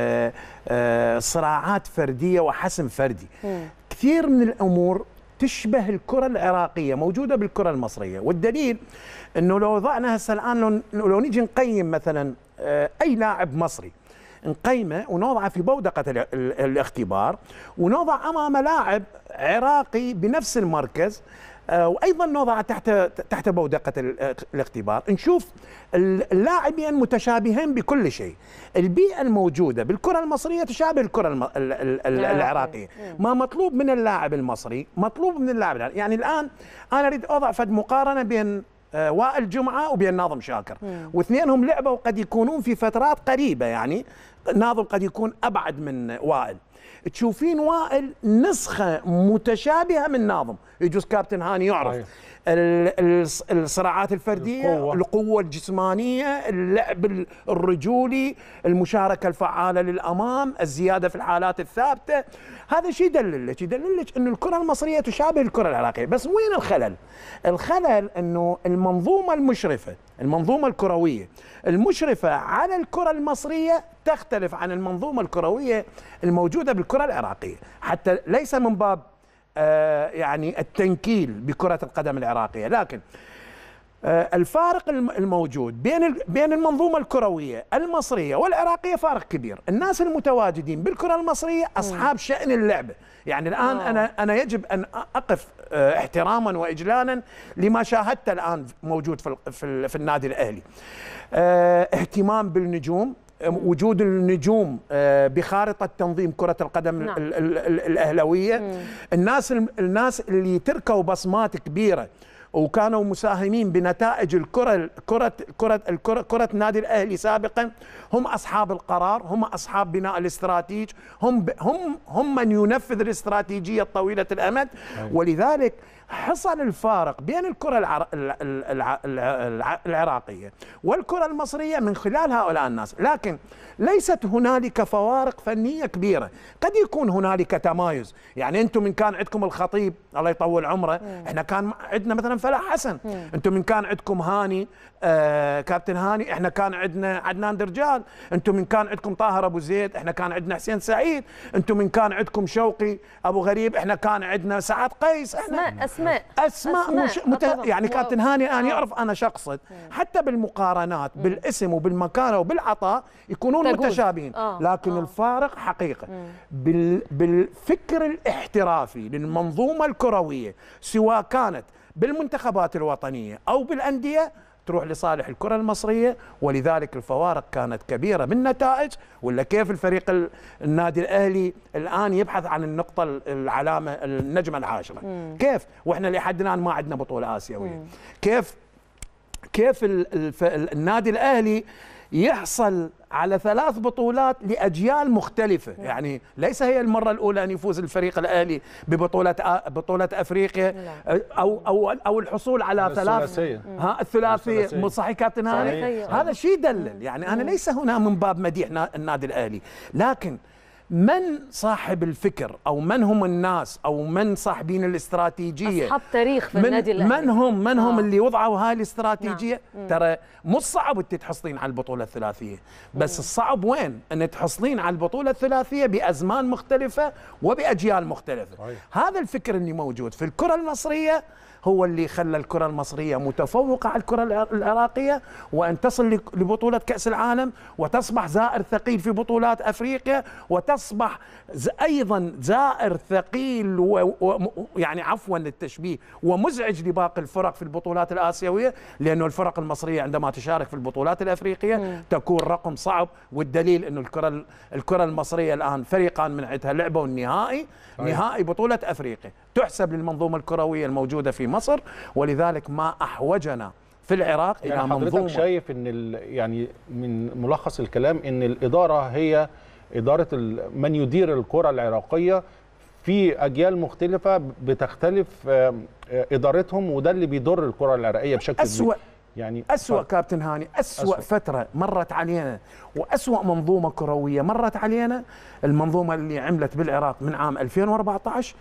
صراعات فردية وحسم فردي. كثير من الأمور تشبه الكرة العراقية موجودة بالكرة المصرية، والدليل أنه لو وضعنا هسه الآن لو نيجي نقيم مثلا أي لاعب مصري، نقيمه ونوضعه في بودقة الاختبار ونوضع أمام لاعب عراقي بنفس المركز وأيضا نوضعه تحت بودقة الاختبار، نشوف اللاعبين متشابهين بكل شيء. البيئة الموجودة بالكرة المصرية تشابه الكرة العراقية. ما مطلوب من اللاعب المصري مطلوب من اللاعب العراقي. يعني الآن أنا أريد أضع فد مقارنة بين وائل جمعة وبين ناظم شاكر، واثنينهم لعبوا وقد يكونون في فترات قريبة، يعني ناظم قد يكون أبعد من وائل. تشوفين وائل نسخة متشابهة من ناظم، يجوز كابتن هاني يعرف الصراعات الفردية، القوة الجسمانية، اللعب الرجولي، المشاركة الفعالة للأمام، الزيادة في الحالات الثابتة. هذا شيء يدللك أن الكرة المصرية تشابه الكرة العراقية. بس وين الخلل؟ الخلل أنه المنظومة المشرفة، المنظومة الكروية المشرفة على الكرة المصرية تختلف عن المنظومة الكروية الموجودة بالكرة العراقية، حتى ليس من باب يعني التنكيل بكرة القدم العراقية، لكن الفارق الموجود بين المنظومة الكروية المصرية والعراقية فارق كبير. الناس المتواجدين بالكرة المصرية أصحاب شأن اللعبة. يعني الآن أنا يجب أن أقف احتراما وإجلالا لما شاهدت الآن موجود في النادي الأهلي. اهتمام بالنجوم، وجود النجوم بخارطة تنظيم كرة القدم الأهلوية، الناس اللي تركوا بصمات كبيرة وكانوا مساهمين بنتائج كرة النادي الأهلي سابقا، هم أصحاب القرار، هم أصحاب بناء الاستراتيج، هم من ينفذ الاستراتيجية طويلة الأمد. ولذلك حصل الفارق بين الكرة العراقية والكرة المصرية من خلال هؤلاء الناس، لكن ليست هنالك فوارق فنية كبيرة. قد يكون هنالك تمايز، يعني أنتم من كان عندكم الخطيب الله يطول عمره، احنا كان عندنا مثلا فلاح حسن، أنتم من كان عندكم هاني كابتن هاني، احنا كان عندنا عدنان درجال، أنتم من كان عندكم طاهر أبو زيد، احنا كان عندنا حسين سعيد، أنتم من كان عندكم شوقي أبو غريب، احنا كان عندنا سعد قيس. احنا أسماء يعني كابتن هاني الآن يعرف أنا شخصا، حتى بالمقارنات بالاسم وبالمكانة وبالعطاء يكونون متشابهين، لكن الفارق حقيقة بالفكر الاحترافي للمنظومة الكروية، سواء كانت بالمنتخبات الوطنية أو بالأندية، تروح لصالح الكرة المصرية، ولذلك الفوارق كانت كبيرة بالنتائج. ولا كيف الفريق النادي الأهلي الآن يبحث عن النقطة العلامة النجمة العاشرة؟ كيف وإحنا لحد الآن ما عندنا بطولة آسيوية؟ كيف النادي الأهلي يحصل على 3 بطولات لأجيال مختلفة؟ يعني ليس هي المرة الأولى أن يفوز الفريق الأهلي ببطولة أفريقيا أو الحصول على 3 الثلاثية. صحيح كابتن هاني؟ هذا شيء يدلل. يعني أنا ليس هنا من باب مديح النادي الأهلي، لكن من صاحب الفكر أو من هم الناس أو من صاحبين الاستراتيجية، أصحاب تاريخ في النادي الأهلي، من هم اللي وضعوا هاي الاستراتيجية؟ ترى مش صعب انت تحصلين على البطولة الثلاثية، بس الصعب وين؟ ان تحصلين على البطولة الثلاثية بأزمان مختلفة وبأجيال مختلفة. هذا الفكر اللي موجود في الكرة المصرية هو اللي خلى الكرة المصرية متفوقة على الكرة العراقية، وأن تصل لبطولة كأس العالم وتصبح زائر ثقيل في بطولات أفريقيا، وتصبح أيضا زائر ثقيل يعني عفوا للتشبيه ومزعج لباقي الفرق في البطولات الآسيوية، لأنه الفرق المصرية عندما تشارك في البطولات الأفريقية تكون رقم صعب. والدليل أنه الكرة المصرية الآن فريقان من عندها لعبوا النهائي، نهائي بطولة أفريقيا، تحسب للمنظومة الكروية الموجودة في مصر. ولذلك ما أحوجنا في العراق إلى منظومة. حضرتك شايف أن يعني من ملخص الكلام أن الإدارة هي إدارة من يدير الكرة العراقية في أجيال مختلفة بتختلف إدارتهم، وده اللي بيضر الكرة العراقية بشكل أسوأ يعني أسوأ كابتن هاني، أسوأ فترة مرت علينا وأسوأ منظومة كروية مرت علينا المنظومة اللي عملت بالعراق من عام 2014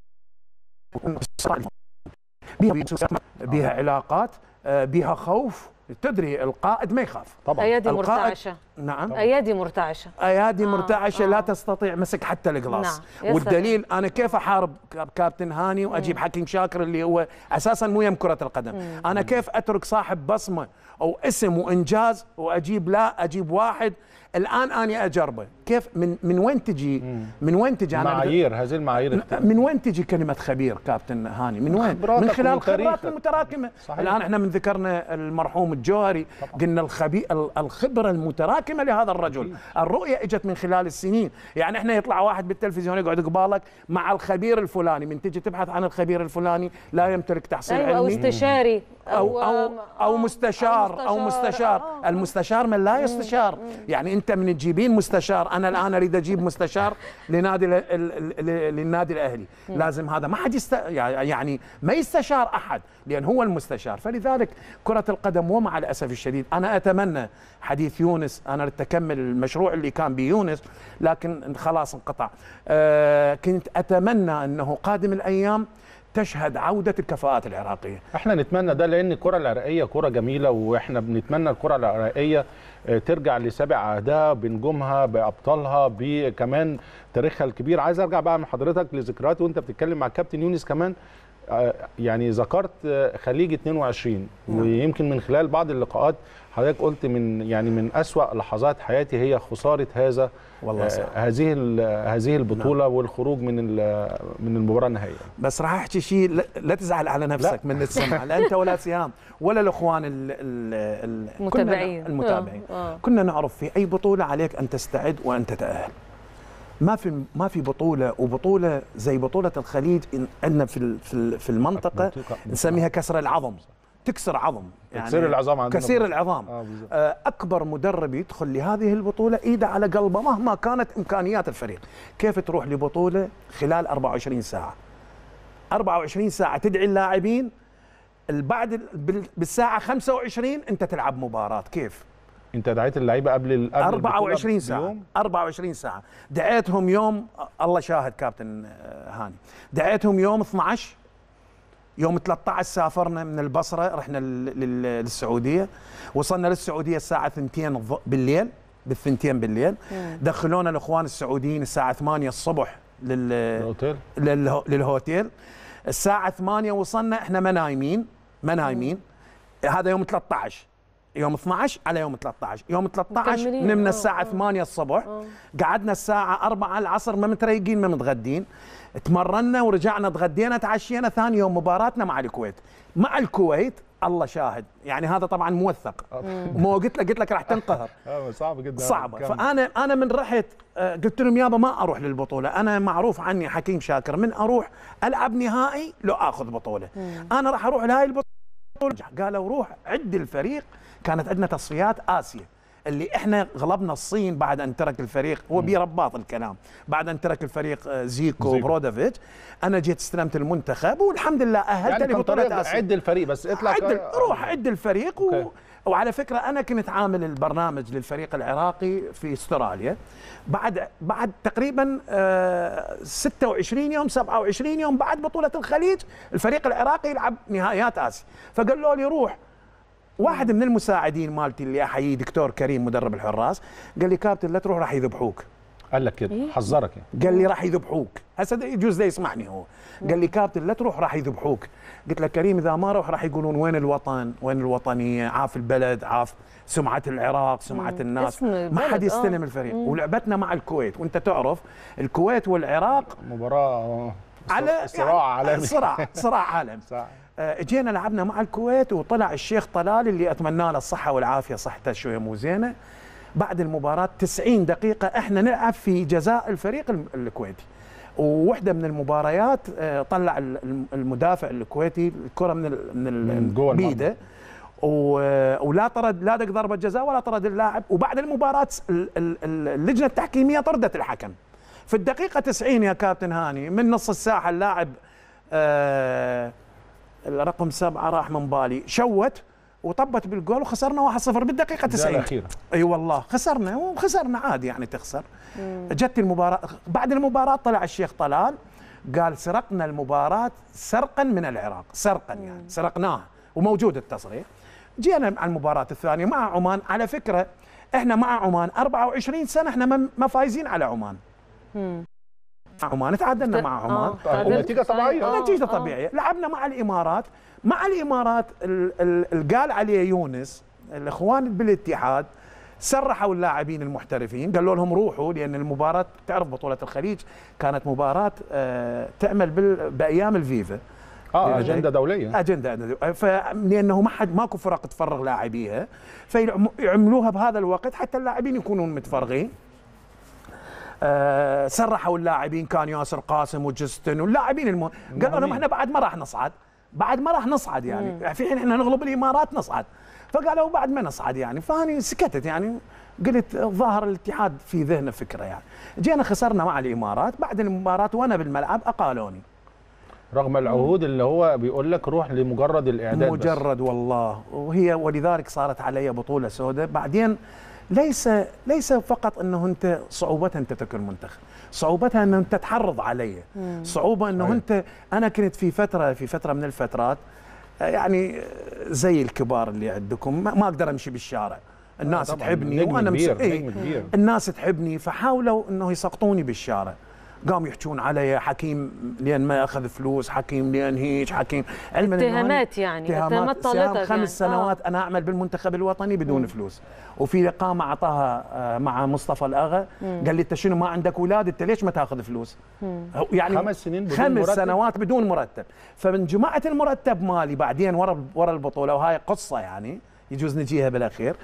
بها علاقات، بها خوف. تدري القائد ما يخاف طبعا. ايادي مرتعشه. نعم، ايادي مرتعشه، ايادي مرتعشه لا تستطيع مسك حتى القلاص. والدليل انا كيف احارب كابتن هاني واجيب حكيم شاكر اللي هو اساسا مو يم كره القدم. انا كيف اترك صاحب بصمه او اسم وانجاز واجيب اجيب واحد الان اني اجربه؟ كيف من وين تجي؟ من وين تجي معايير هذه المعايير؟ من وين تجي كلمه خبير كابتن هاني؟ من وين؟ من خلال خبرات المتراكمه. الان احنا من ذكرنا المرحوم الجوهري قلنا الخبره المتراكمه لهذا الرجل. الرؤيه اجت من خلال السنين. يعني احنا يطلع واحد بالتلفزيون يقعد قبالك مع الخبير الفلاني، من تجي تبحث عن الخبير الفلاني لا يمتلك تحصيل علمي او استشاري او مستشار. المستشار من لا يستشار. يعني انت من تجيبين مستشار، انا الان اريد اجيب مستشار للنادي الاهلي، لازم هذا ما حد يعني ما يستشار احد، لان هو المستشار. فلذلك كرة القدم ومع الاسف الشديد انا اتمنى حديث يونس، انا تكمل المشروع اللي كان بيونس لكن خلاص انقطع. كنت اتمنى انه قادم الايام تشهد عودة الكفاءات العراقية. احنا نتمنى ده، لان الكرة العراقية كرة جميلة، واحنا بنتمنى الكرة العراقية ترجع لسابع عهدها بنجومها بأبطالها بكمان تاريخها الكبير. عايز ارجع بقى من حضرتك لذكريات وانت بتتكلم مع الكابتن يونس كمان. يعني ذكرت خليج 22، ويمكن من خلال بعض اللقاءات حضرتك قلت من أسوأ لحظات حياتي هي خسارة هذه البطولة والخروج من المباراة النهائية. بس راح احكي شيء لا تزعل على نفسك من السمع، لا انت ولا سهام ولا الاخوان المتابعين. كنا نعرف في اي بطولة عليك ان تستعد وان تتأهل. ما في بطولة زي بطولة الخليج عندنا في المنطقة نسميها كسر العظم. تكسر عظم، يعني كسير العظام عندنا، كسير العظام. اكبر مدرب يدخل لهذه البطولة ايده على قلبه مهما كانت امكانيات الفريق. كيف تروح لبطولة خلال 24 ساعة 24 ساعة تدعي اللاعبين، بعد بالساعة 25 انت تلعب مباراة. كيف انت دعيت اللعيبه قبل 24 ساعه 24 ساعه دعيتهم يوم، الله شاهد كابتن هاني، دعيتهم يوم 12، يوم 13 سافرنا من البصره رحنا للسعوديه، وصلنا للسعوديه الساعه 2 بالليل، بالثنتين بالليل دخلونا الاخوان السعوديين الساعه 8 الصبح للهوتيل. الساعه 8 وصلنا، احنا ما نايمين. هذا يوم 13، يوم 12 على يوم 13. يوم 13 نمنا الساعة 8 الصبح، قعدنا الساعة 4 العصر ما متريقين ما متغدين، تمرنا ورجعنا تغدينا تعشينا. ثاني يوم مباراتنا مع الكويت الله شاهد يعني هذا طبعا موثق. مو قلت لك راح تنقهر. صعب جدا. صعبه. فانا من رحت قلت لهم يابا ما اروح للبطوله، انا معروف عني حكيم شاكر من اروح العب نهائي لو اخذ بطوله. انا راح اروح لهاي البطوله. قالوا روح عد الفريق. كانت عندنا تصفيات اسيا اللي احنا غلبنا الصين بعد ان ترك الفريق، هو برباط الكلام، بعد ان ترك الفريق زيكو برودوفيتش. انا جيت استلمت المنتخب والحمد لله اهلت يعني لبطوله اسيا. عد الفريق بس اطلع روح عد الفريق وعلى فكره انا كنت عامل البرنامج للفريق العراقي في استراليا بعد تقريبا 26 يوم 27 يوم بعد بطوله الخليج الفريق العراقي يلعب نهائيات اسيا. فقالوا لي روح. واحد من المساعدين مالتي اللي احييه دكتور كريم مدرب الحراس قال لي كابتن لا تروح راح يذبحوك. قال لك كده حذرك يعني. قال لي راح يذبحوك. هسه يجوز ده يسمعني هو. قال لي كابتن لا تروح راح يذبحوك. قلت له كريم اذا ما اروح راح يقولون وين الوطن، وين الوطنيه، عاف البلد، عاف سمعه العراق، سمعه الناس، ما حد يستلم الفريق. ولعبتنا مع الكويت وانت تعرف الكويت والعراق مباراه على صراع عالمي. صراع عالمي. جينا لعبنا مع الكويت وطلع الشيخ طلال اللي اتمنى له الصحه والعافيه، صحته شويه مو زينه. بعد المباراه 90 دقيقه احنا نلعب في جزاء الفريق الكويتي، ووحده من المباريات طلع المدافع الكويتي الكره من بيده ولا طرد، لا دق ضربه جزاء ولا طرد اللاعب. وبعد المباراه اللجنه التحكيميه طردت الحكم في الدقيقه 90 يا كابتن هاني. من نص الساحه اللاعب الرقم 7 راح من بالي شوت وطبت بالجول وخسرنا 1-0 بالدقيقه 90. اي والله خسرنا عادي يعني تخسر. جت المباراه بعد المباراه طلع الشيخ طلال قال سرقنا المباراه سرقا من العراق، سرقا يعني سرقناها وموجود التصريح. جينا على المباراه الثانيه مع عمان. على فكره احنا مع عمان 24 سنه احنا ما فايزين على عمان. عمان تعادلنا مع عمان نتيجه طبيعيه. نتيجه طبيعيه. لعبنا مع الامارات. مع الامارات قال عليه يونس الاخوان بالاتحاد سرحوا اللاعبين المحترفين، قالوا لهم روحوا لان المباراه تعرف بطوله الخليج كانت مباراه تعمل بايام الفيفا. اجنده دوليه. لانه ماكو فرق تفرغ لاعبيها فيعملوها بهذا الوقت حتى اللاعبين يكونون متفرغين. سرحوا اللاعبين كان ياسر قاسم وجستن واللاعبين قالوا لهم احنا بعد ما راح نصعد يعني في حين احنا نغلب الامارات نصعد. فقالوا بعد ما نصعد يعني. فاني سكتت يعني قلت ظاهر الاتحاد في ذهنه فكره يعني. جينا خسرنا مع الامارات. بعد المباراه وانا بالملعب اقالوني رغم العهود اللي هو بيقول لك روح لمجرد الاعداد مجرد بس. والله ولذلك صارت علي بطوله سوداء. بعدين ليس فقط انه انت صعوبتها انت تكون منتخب، صعوبتها انه انت تحرض علي، صعوبه انه انت انا كنت في فتره من الفترات يعني زي الكبار اللي عندكم ما اقدر امشي بالشارع. الناس تحبني وانا الناس تحبني فحاولوا انه يسقطوني بالشارع. قاموا يحجون علي حكيم لان ما اخذ فلوس، حكيم لان هيك، حكيم علما اتهامات يعني اتهامات طالتك 5 سنوات انا اعمل بالمنتخب الوطني بدون فلوس. وفي اقامه اعطاها مع مصطفى الاغا قال لي انت شنو ما عندك اولاد انت ليش ما تاخذ فلوس؟ يعني 5 سنين بدون 5 سنوات بدون مرتب. فمن جماعه المرتب مالي بعدين ورا البطوله وهاي قصه يعني يجوز نجيها بالاخير.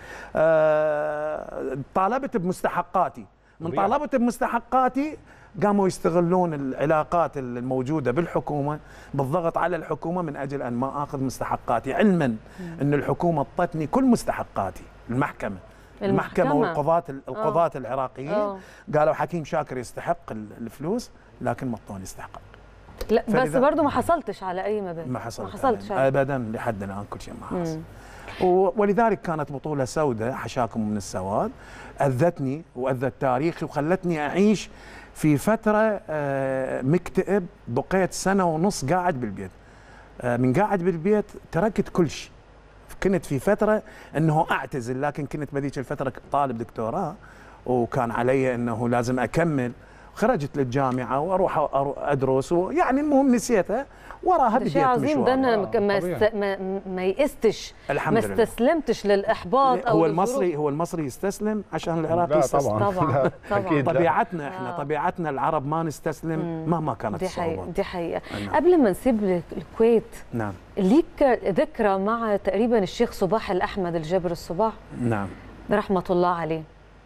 طالبت بمستحقاتي. من طالبت بمستحقاتي قاموا يستغلون العلاقات الموجودة بالحكومة بالضغط على الحكومة من أجل أن ما أخذ مستحقاتي، علما أن الحكومة اعطتني كل مستحقاتي. المحكمة والقضاة العراقيين قالوا حكيم شاكر يستحق الفلوس لكن ما اعطوني استحقاق. لا بس برضه ما حصلتش على أي مبالغ. ما حصلتش أبدا لحد الآن كل شيء ما حصل. ولذلك كانت بطولة سوداء حشاكم من السواد، أذتني وأذت تاريخي وخلتني أعيش في فترة مكتئب. بقيت 1.5 سنة قاعد بالبيت. من قاعد بالبيت تركت كل شيء. كنت في فترة أنه أعتزل لكن كنت بذيك الفترة طالب دكتوراه وكان علي أنه لازم أكمل. خرجت للجامعه واروح ادرس، ويعني المهم نسيتها. وراها بديت شيء عظيم ده. انا ما يئستش، الحمد ما استسلمتش للاحباط او هو المصري يستسلم عشان العراقي يستسلم؟ طبعا أكيد. طبيعتنا احنا طبيعتنا العرب ما نستسلم مهما كانت الصعوبات. دي حقيقه. قبل ما نسيب الكويت، نعم، ليك ذكرى مع تقريبا الشيخ صباح الأحمد الجابر الصباح، نعم، رحمه الله عليه.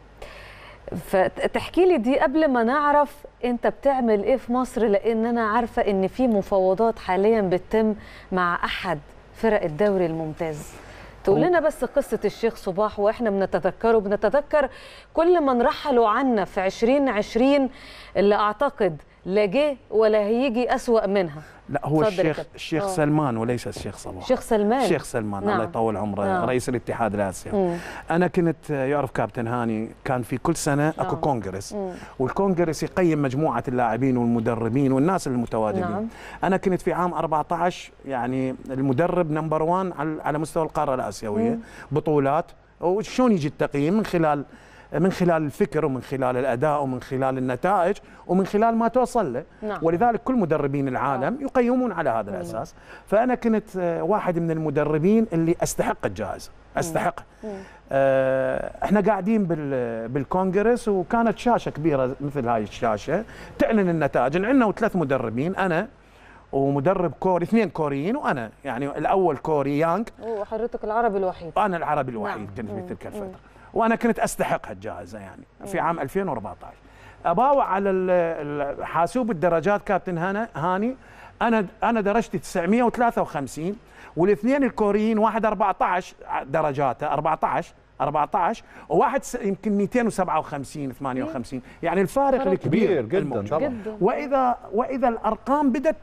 فتحكي لي دي قبل ما نعرف انت بتعمل ايه في مصر، لان انا عارفه ان في مفاوضات حاليا بتتم مع احد فرق الدوري الممتاز. تقول لنا بس قصه الشيخ صباح واحنا بنتذكر كل من رحلوا عنا في 2020 اللي اعتقد لا جه ولا هيجي اسوأ منها. لا هو الشيخ سلمان وليس الشيخ صباح. الشيخ سلمان نعم. الله يطول عمره، رئيس الاتحاد الاسيوي. انا كنت يعرف كابتن هاني كان في كل سنه اكو كونغرس، والكونغرس يقيم مجموعه اللاعبين والمدربين والناس المتواجدين. انا كنت في عام 14 يعني المدرب نمبر 1 على مستوى القاره الاسيويه، بطولات. وشلون يجي التقييم؟ من خلال الفكر، ومن خلال الاداء، ومن خلال النتائج، ومن خلال ما توصل له. ولذلك كل مدربين العالم يقيمون على هذا الاساس. فانا كنت واحد من المدربين اللي استحق الجائزه، استحق. احنا قاعدين بالكونغرس، وكانت شاشه كبيره مثل هاي الشاشه تعلن النتائج. عندنا 3 مدربين، انا ومدرب كوري، 2 كوريين وانا، يعني الاول كوري يانغ، وحضرتك العربي الوحيد. انا العربي الوحيد كنت في تلك الفتره. وانا كنت استحق هالجائزه يعني في عام 2014. اباوع على حاسوب الدرجات كابتن هاني، انا درجتي 953، والاثنين الكوريين واحد 14 درجاته 14 وواحد يمكن 257 58، يعني الفارق الكبير جدا طبعا. واذا الارقام بدات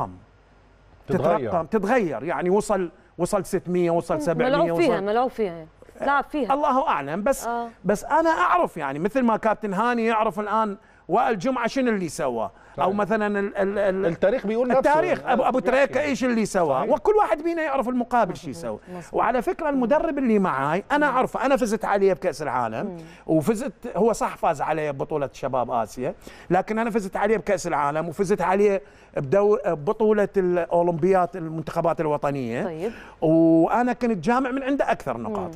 تتغير، يعني وصل 600، وصل 700، ملعوب فيها لعب فيها الله اعلم. بس انا اعرف، يعني مثل ما كابتن هاني يعرف الان وائل جمعه شنو اللي سواه، او مثلا التاريخ بيقول نفسه، التاريخ ابو تريكه ايش اللي سواه، وكل واحد فينا يعرف المقابل شو يسوي. وعلى فكره المدرب اللي معاي انا اعرفه، انا فزت عليه بكاس العالم، وفزت، هو صح فاز علي ببطوله شباب اسيا، لكن انا فزت عليه بكاس العالم، وفزت عليه ببطوله الاولمبيات المنتخبات الوطنيه. طيب. وانا كنت جامع من عنده اكثر نقاط.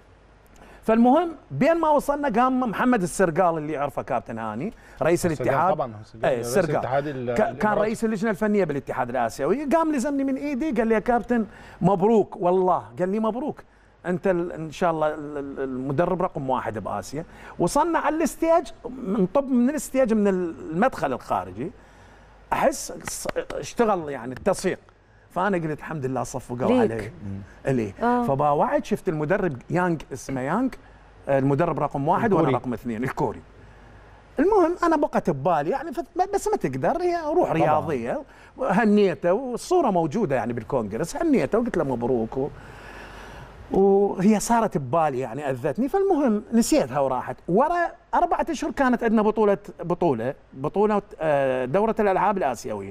فالمهم بين ما وصلنا قام محمد السرقال اللي يعرفه كابتن هاني، رئيس الاتحاد طبعا. السرقال كان رئيس اللجنه الفنيه بالاتحاد الاسيوي، قام لزمني من ايدي قال لي يا كابتن مبروك، والله قال لي مبروك، انت ان شاء الله المدرب رقم 1 باسيا. وصلنا على الستيج، من الستيج، من المدخل الخارجي احس اشتغل يعني التصفيق، فانا قلت الحمد لله صفقوا علي ليه. فباوعد شفت المدرب يانغ، اسمه يانغ، المدرب رقم 1 وانا رقم 2 الكوري. المهم انا بقت ببالي يعني بس ما تقدر، هي روح رياضيه. هنيته، والصوره موجوده يعني بالكونغرس، هنيته وقلت له مبروك، وهي صارت ببالي يعني اذتني. فالمهم نسيتها وراحت. ورا 4 أشهر كانت عندنا بطوله دوره الالعاب الاسيويه،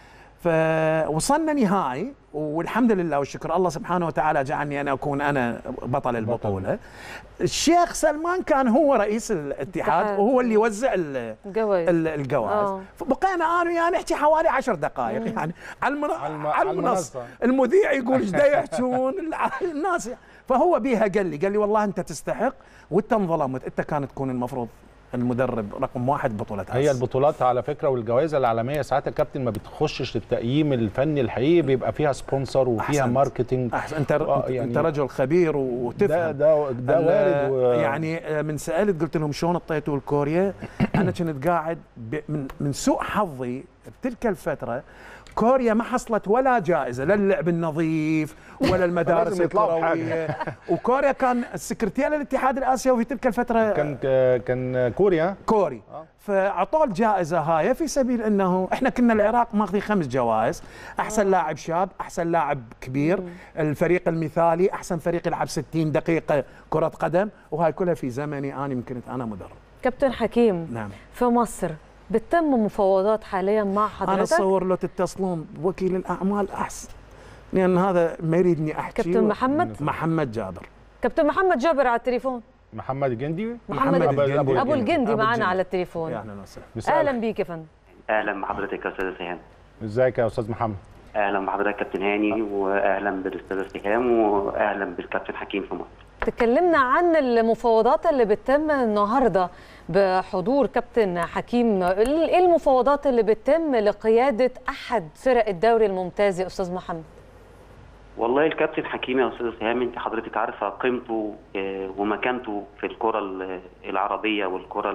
فوصلنا نهائي، والحمد لله والشكر الله سبحانه وتعالى جعلني انا اكون بطل البطوله. الشيخ سلمان كان هو رئيس الاتحاد، وهو اللي يوزع الجوائز. فبقينا انا وياه نحكي حوالي 10 دقائق يعني على المنصه. المذيع يقول ايش دا يحجون الناس، فهو بيها قال لي والله انت تستحق، وانت انظلمت، انت كانت تكون المفروض المدرب رقم 1 بطولة هي البطولات على فكرة والجوائز العالمية ساعات الكابتن ما بتخشش للتقييم الفني الحقيقي، بيبقى فيها سبونسر وفيها ماركتينج. يعني انت رجل خبير وتفهم. ده وارد. يعني من سألت قلت لهم شلون اعطيتوا لكوريا. انا كنت قاعد من سوء حظي بتلك الفترة، كوريا ما حصلت ولا جائزة، لا اللعب النظيف ولا المدارس الكروية. وكوريا كان السكرتير الاتحاد الآسيوي في تلك الفترة كان كوري. فأعطوه الجائزة هاي في سبيل أنه إحنا كنا العراق ماخذين 5 جوائز، أحسن لاعب شاب، أحسن لاعب كبير، الفريق المثالي، أحسن فريق يلعب 60 دقيقة كرة قدم، وهاي كلها في زمني أنا مدرب. كابتن حكيم، نعم، في مصر بتتم مفاوضات حاليا مع حضرتك؟ انا اتصور لو تتصلون بوكيل الاعمال احسن، لان هذا ما يريدني احكي. كابتن محمد جابر. كابتن محمد جابر على التليفون. محمد الجندي. محمد ابو الجندي معانا على التليفون. اهلا بيك يا فندم. اهلا بحضرتك يا استاذ سهام. ازيك يا استاذ محمد؟ اهلا بحضرتك كابتن هاني، واهلا بالاستاذ سهام، واهلا بالكابتن حكيم في مصر. تكلمنا عن المفاوضات اللي بتتم النهارده بحضور كابتن حكيم، ايه المفاوضات اللي بتتم لقياده احد فرق الدوري الممتاز يا استاذ محمد؟ والله الكابتن حكيم يا استاذ سهام، انت حضرتك عارفه قيمته ومكانته في الكره العربيه والكره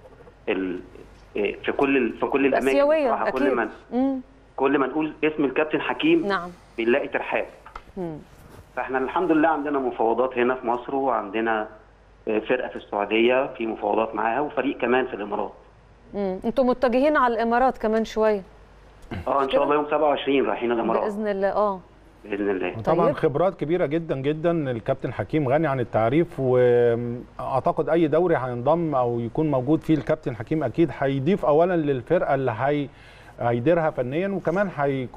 في كل الاماكن. أكيد. كل ما نقول اسم الكابتن حكيم نعم بنلاقي ترحاب. فاحنا الحمد لله عندنا مفاوضات هنا في مصر، وعندنا فرقه في السعوديه في مفاوضات معاها، وفريق كمان في الامارات. انتم متجهين على الامارات كمان شويه؟ ان شاء الله يوم 27 رايحين الامارات باذن الله. باذن الله. طبعا خبرات كبيره جدا جدا، الكابتن حكيم غني عن التعريف، واعتقد اي دوري هينضم او يكون موجود فيه الكابتن حكيم اكيد هيضيف اولا للفرقه اللي هيديرها فنيا، وكمان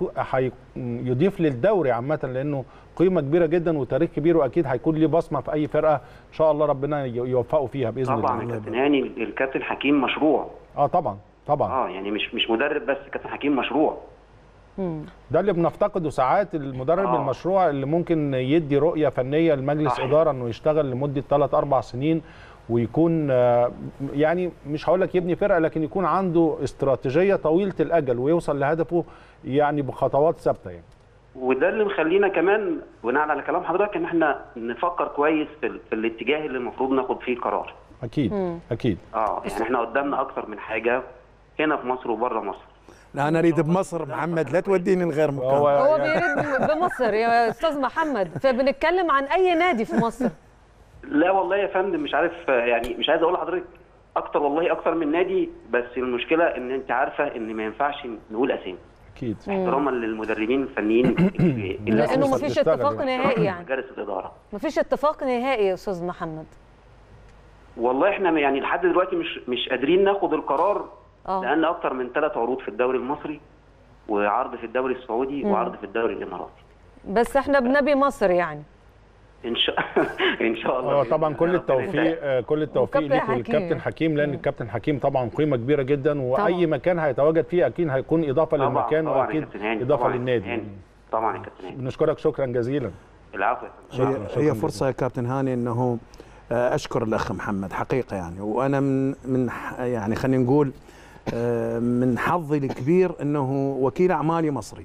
هيضيف للدوري عامه، لانه قيمه كبيره جدا وتاريخ كبير، واكيد هيكون ليه بصمه في اي فرقه ان شاء الله ربنا يوفقه فيها باذن الله. طبعا كابتن هاني الكابتن حكيم مشروع. طبعا يعني مش مدرب بس، كابتن حكيم مشروع. ده اللي بنفتقده ساعات، المدرب المشروع اللي ممكن يدي رؤيه فنيه لمجلس اداره انه يشتغل لمده 3-4 سنين، ويكون يعني مش هقول لك يبني فرقه، لكن يكون عنده استراتيجيه طويله الاجل ويوصل لهدفه يعني بخطوات ثابته يعني. وده اللي مخلينا كمان بناء على كلام حضرتك ان احنا نفكر كويس في الاتجاه اللي المفروض ناخد فيه قرار. اكيد. يعني احنا قدامنا اكتر من حاجه هنا في مصر وبره مصر. لا انا اريد بمصر محمد، لا توديني لغير مكان. هو بيريد بمصر يا استاذ محمد، فبنتكلم عن اي نادي في مصر. لا والله يا فندم مش عارف، يعني مش عايز اقول لحضرتك اكتر من نادي، بس المشكله ان انت عارفه ان ما ينفعش نقول اسامي. اكيد احتراما للمدربين الفنيين لانه ما فيش اتفاق نهائي، يعني مجالس الاداره ما فيش اتفاق نهائي يا استاذ محمد. والله احنا يعني لحد دلوقتي مش قادرين ناخد القرار، لان اكتر من 3 عروض في الدوري المصري، وعرض في الدوري السعودي، وعرض في الدوري الاماراتي. بس احنا بنبي مصر يعني ان شاء الله. طبعا كل التوفيق ليك والكابتن حكيم، لان الكابتن حكيم طبعا قيمه كبيره جدا، واي مكان هيتواجد فيه اكيد هيكون اضافه للمكان، واكيد اضافه للنادي. طبعا يا كابتن هاني، بنشكرك شكرا جزيلا. العفو. هي فرصه يا كابتن هاني انه اشكر الاخ محمد حقيقه يعني، وانا من يعني خلينا نقول من حظي الكبير انه وكيل اعمالي مصري،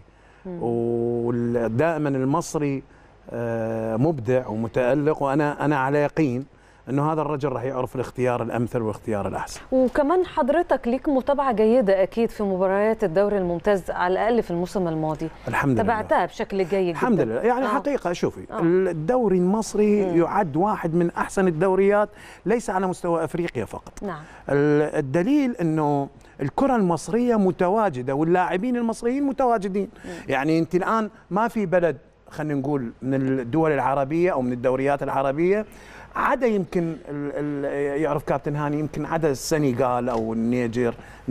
ودائما المصري مبدع ومتألق، وانا على يقين انه هذا الرجل راح يعرف الاختيار الامثل والاختيار الاحسن. وكمان حضرتك ليك متابعه جيده اكيد في مباريات الدوري الممتاز، على الاقل في الموسم الماضي. الحمد لله تابعتها بشكل جيد الحمد لله يعني حقيقه شوفي الدوري المصري يعد واحد من احسن الدوريات، ليس على مستوى افريقيا فقط. نعم. الدليل انه الكرة المصرية متواجدة واللاعبين المصريين متواجدين. يعني انت الان ما في بلد خلينا نقول من الدول العربية او من الدوريات العربية عدا يمكن يعرف كابتن هاني يمكن عدا السنغال او النيجر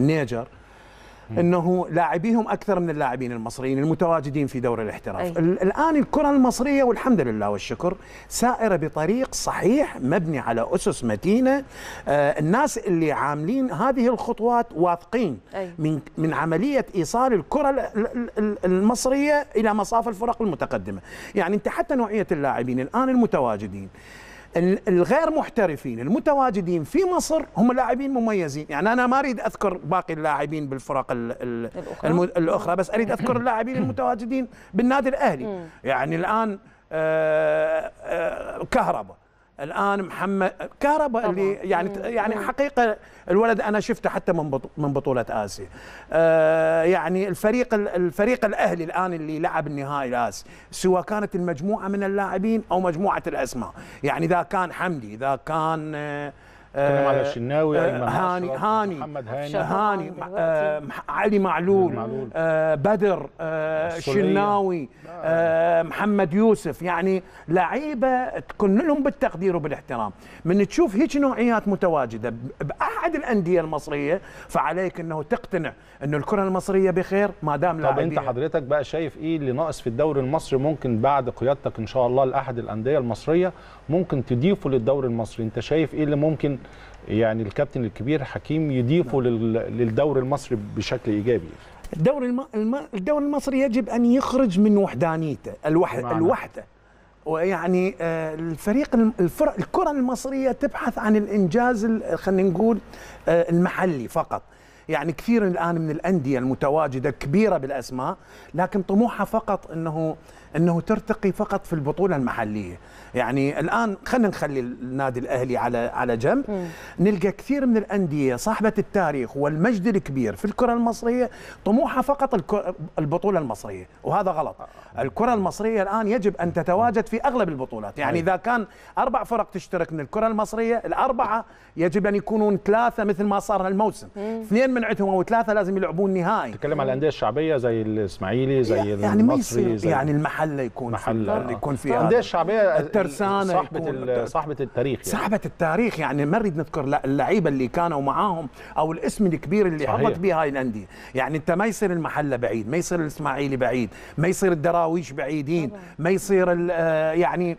انه لاعبيهم اكثر من اللاعبين المصريين المتواجدين في دوري الاحتراف. الان الكره المصريه والحمد لله والشكر سائره بطريق صحيح مبني على اسس متينه. الناس اللي عاملين هذه الخطوات واثقين من عمليه ايصال الكره المصريه الى مصاف الفرق المتقدمه. يعني انت حتى نوعيه اللاعبين الان المتواجدين الغير محترفين المتواجدين في مصر هم لاعبين مميزين. يعني أنا ما أريد أذكر باقي اللاعبين بالفرق الأخرى، بس أريد أذكر اللاعبين المتواجدين بالنادي الأهلي. يعني الآن كهرباء، الآن محمد كهرباء اللي يعني حقيقة الولد أنا شفته حتى من بطولة آسيا. يعني الفريق الأهلي الآن اللي لعب النهائي الآسي، سواء كانت المجموعة من اللاعبين أو مجموعة الأسماء، يعني إذا كان حمدي، إذا كان اتكلم على الشناوي، هاني محمد هاني علي معلول بدر الشناوي محمد يوسف، يعني لعيبه تكون لهم بالتقدير وبالاحترام. من تشوف هيك نوعيات متواجده باحد الانديه المصريه فعليك انه تقتنع انه الكره المصريه بخير ما دام لاعبين. طب انت حضرتك بقى شايف ايه اللي ناقص في الدوري المصري ممكن بعد قيادتك ان شاء الله لاحد الانديه المصريه ممكن تضيفه للدوري المصري؟ انت شايف ايه اللي ممكن يعني الكابتن الكبير حكيم يضيفه للدوري المصري بشكل ايجابي؟ الدوري المصري يجب ان يخرج من وحدانيته الوحده، ويعني الكره المصريه تبحث عن الانجاز خلينا نقول المحلي فقط. يعني كثير الان من الانديه المتواجده كبيره بالاسماء لكن طموحها فقط انه ترتقي فقط في البطوله المحليه. يعني الان خلينا نخلي النادي الاهلي على جنب، نلقى كثير من الانديه صاحبه التاريخ والمجد الكبير في الكره المصريه طموحها فقط البطوله المصريه، وهذا غلط. الكره المصريه الان يجب ان تتواجد في اغلب البطولات. يعني اذا كان 4 فرق تشترك من الكره المصريه، الاربعه يجب ان يكونون 3 مثل ما صار هالموسم، 2 من عندهم او 3 لازم يلعبون نهائي. تتكلم على الانديه الشعبيه زي الاسماعيلي زي يعني المصري زي يعني المحله يكون فيها الانديه الشعبيه الترسانه صاحبه التاريخ، يعني صاحبه التاريخ. يعني ما نريد نذكر اللعيبه اللي كانوا معاهم او الاسم الكبير اللي حظت به هاي الانديه. يعني انت ما يصير المحله بعيد، ما يصير الاسماعيلي بعيد، ما يصير الدراويش بعيدين، ما يصير يعني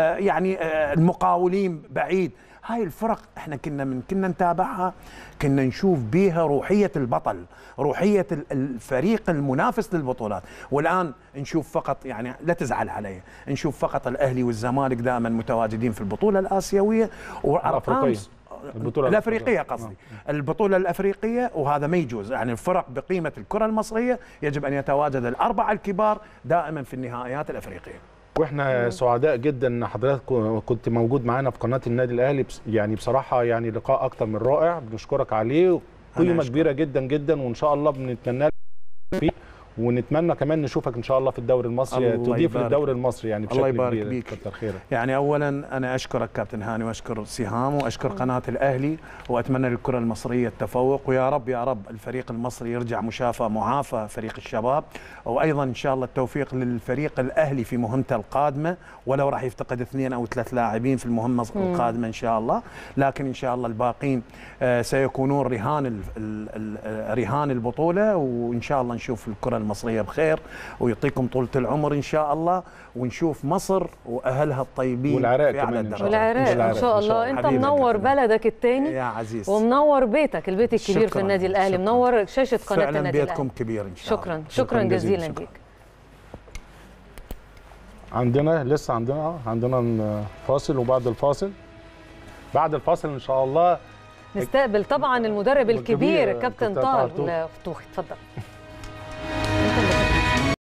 المقاولين بعيد. هاي الفرق احنا كنا نتابعها، كنا نشوف بيها روحيه البطل، روحيه الفريق المنافس للبطولات. والان نشوف فقط، يعني لا تزعل علي، نشوف فقط الاهلي والزمالك دائما متواجدين في البطوله الاسيويه وارقام الافريقيه قصدي البطوله الافريقيه، وهذا ما يجوز. يعني الفرق بقيمه الكره المصريه يجب ان يتواجد ال4 الكبار دائما في النهائيات الافريقيه. واحنا سعداء جدا ان حضرتك كنت موجود معانا في قناه النادي الاهلي. يعني بصراحه يعني لقاء اكتر من رائع، بنشكرك عليه، قيمه كبيره جدا جدا، وان شاء الله بنتمنى فيه، ونتمنى كمان نشوفك ان شاء الله في الدوري المصري، تضيف للدوري المصري يعني بشكل كبير. الله يبارك فيك، كتر خيرك. يعني اولا انا اشكرك كابتن هاني، واشكر سهام، واشكر قناه الاهلي، واتمنى للكره المصريه التفوق، ويا رب يا رب الفريق المصري يرجع مشافى معافى، فريق الشباب، وايضا ان شاء الله التوفيق للفريق الاهلي في مهمته القادمه، ولو راح يفتقد 2 أو 3 لاعبين في المهمه القادمه ان شاء الله، لكن ان شاء الله الباقين سيكونون رهان البطوله، وان شاء الله نشوف الكره المصريه بخير، ويعطيكم طولة العمر ان شاء الله، ونشوف مصر واهلها الطيبين والعراق كمان والعراق ان شاء الله. انت منور بلدك الثاني يا عزيز، ومنور بيتك، البيت الكبير في النادي الاهلي، منور شاشه قناه النادي الاهلي. بيتكم كبير ان شاء الله. شكرا جزيلا ليك. لسه عندنا فاصل، وبعد الفاصل ان شاء الله نستقبل طبعا المدرب الكبير كابتن طاهر فتوحي. اتفضل.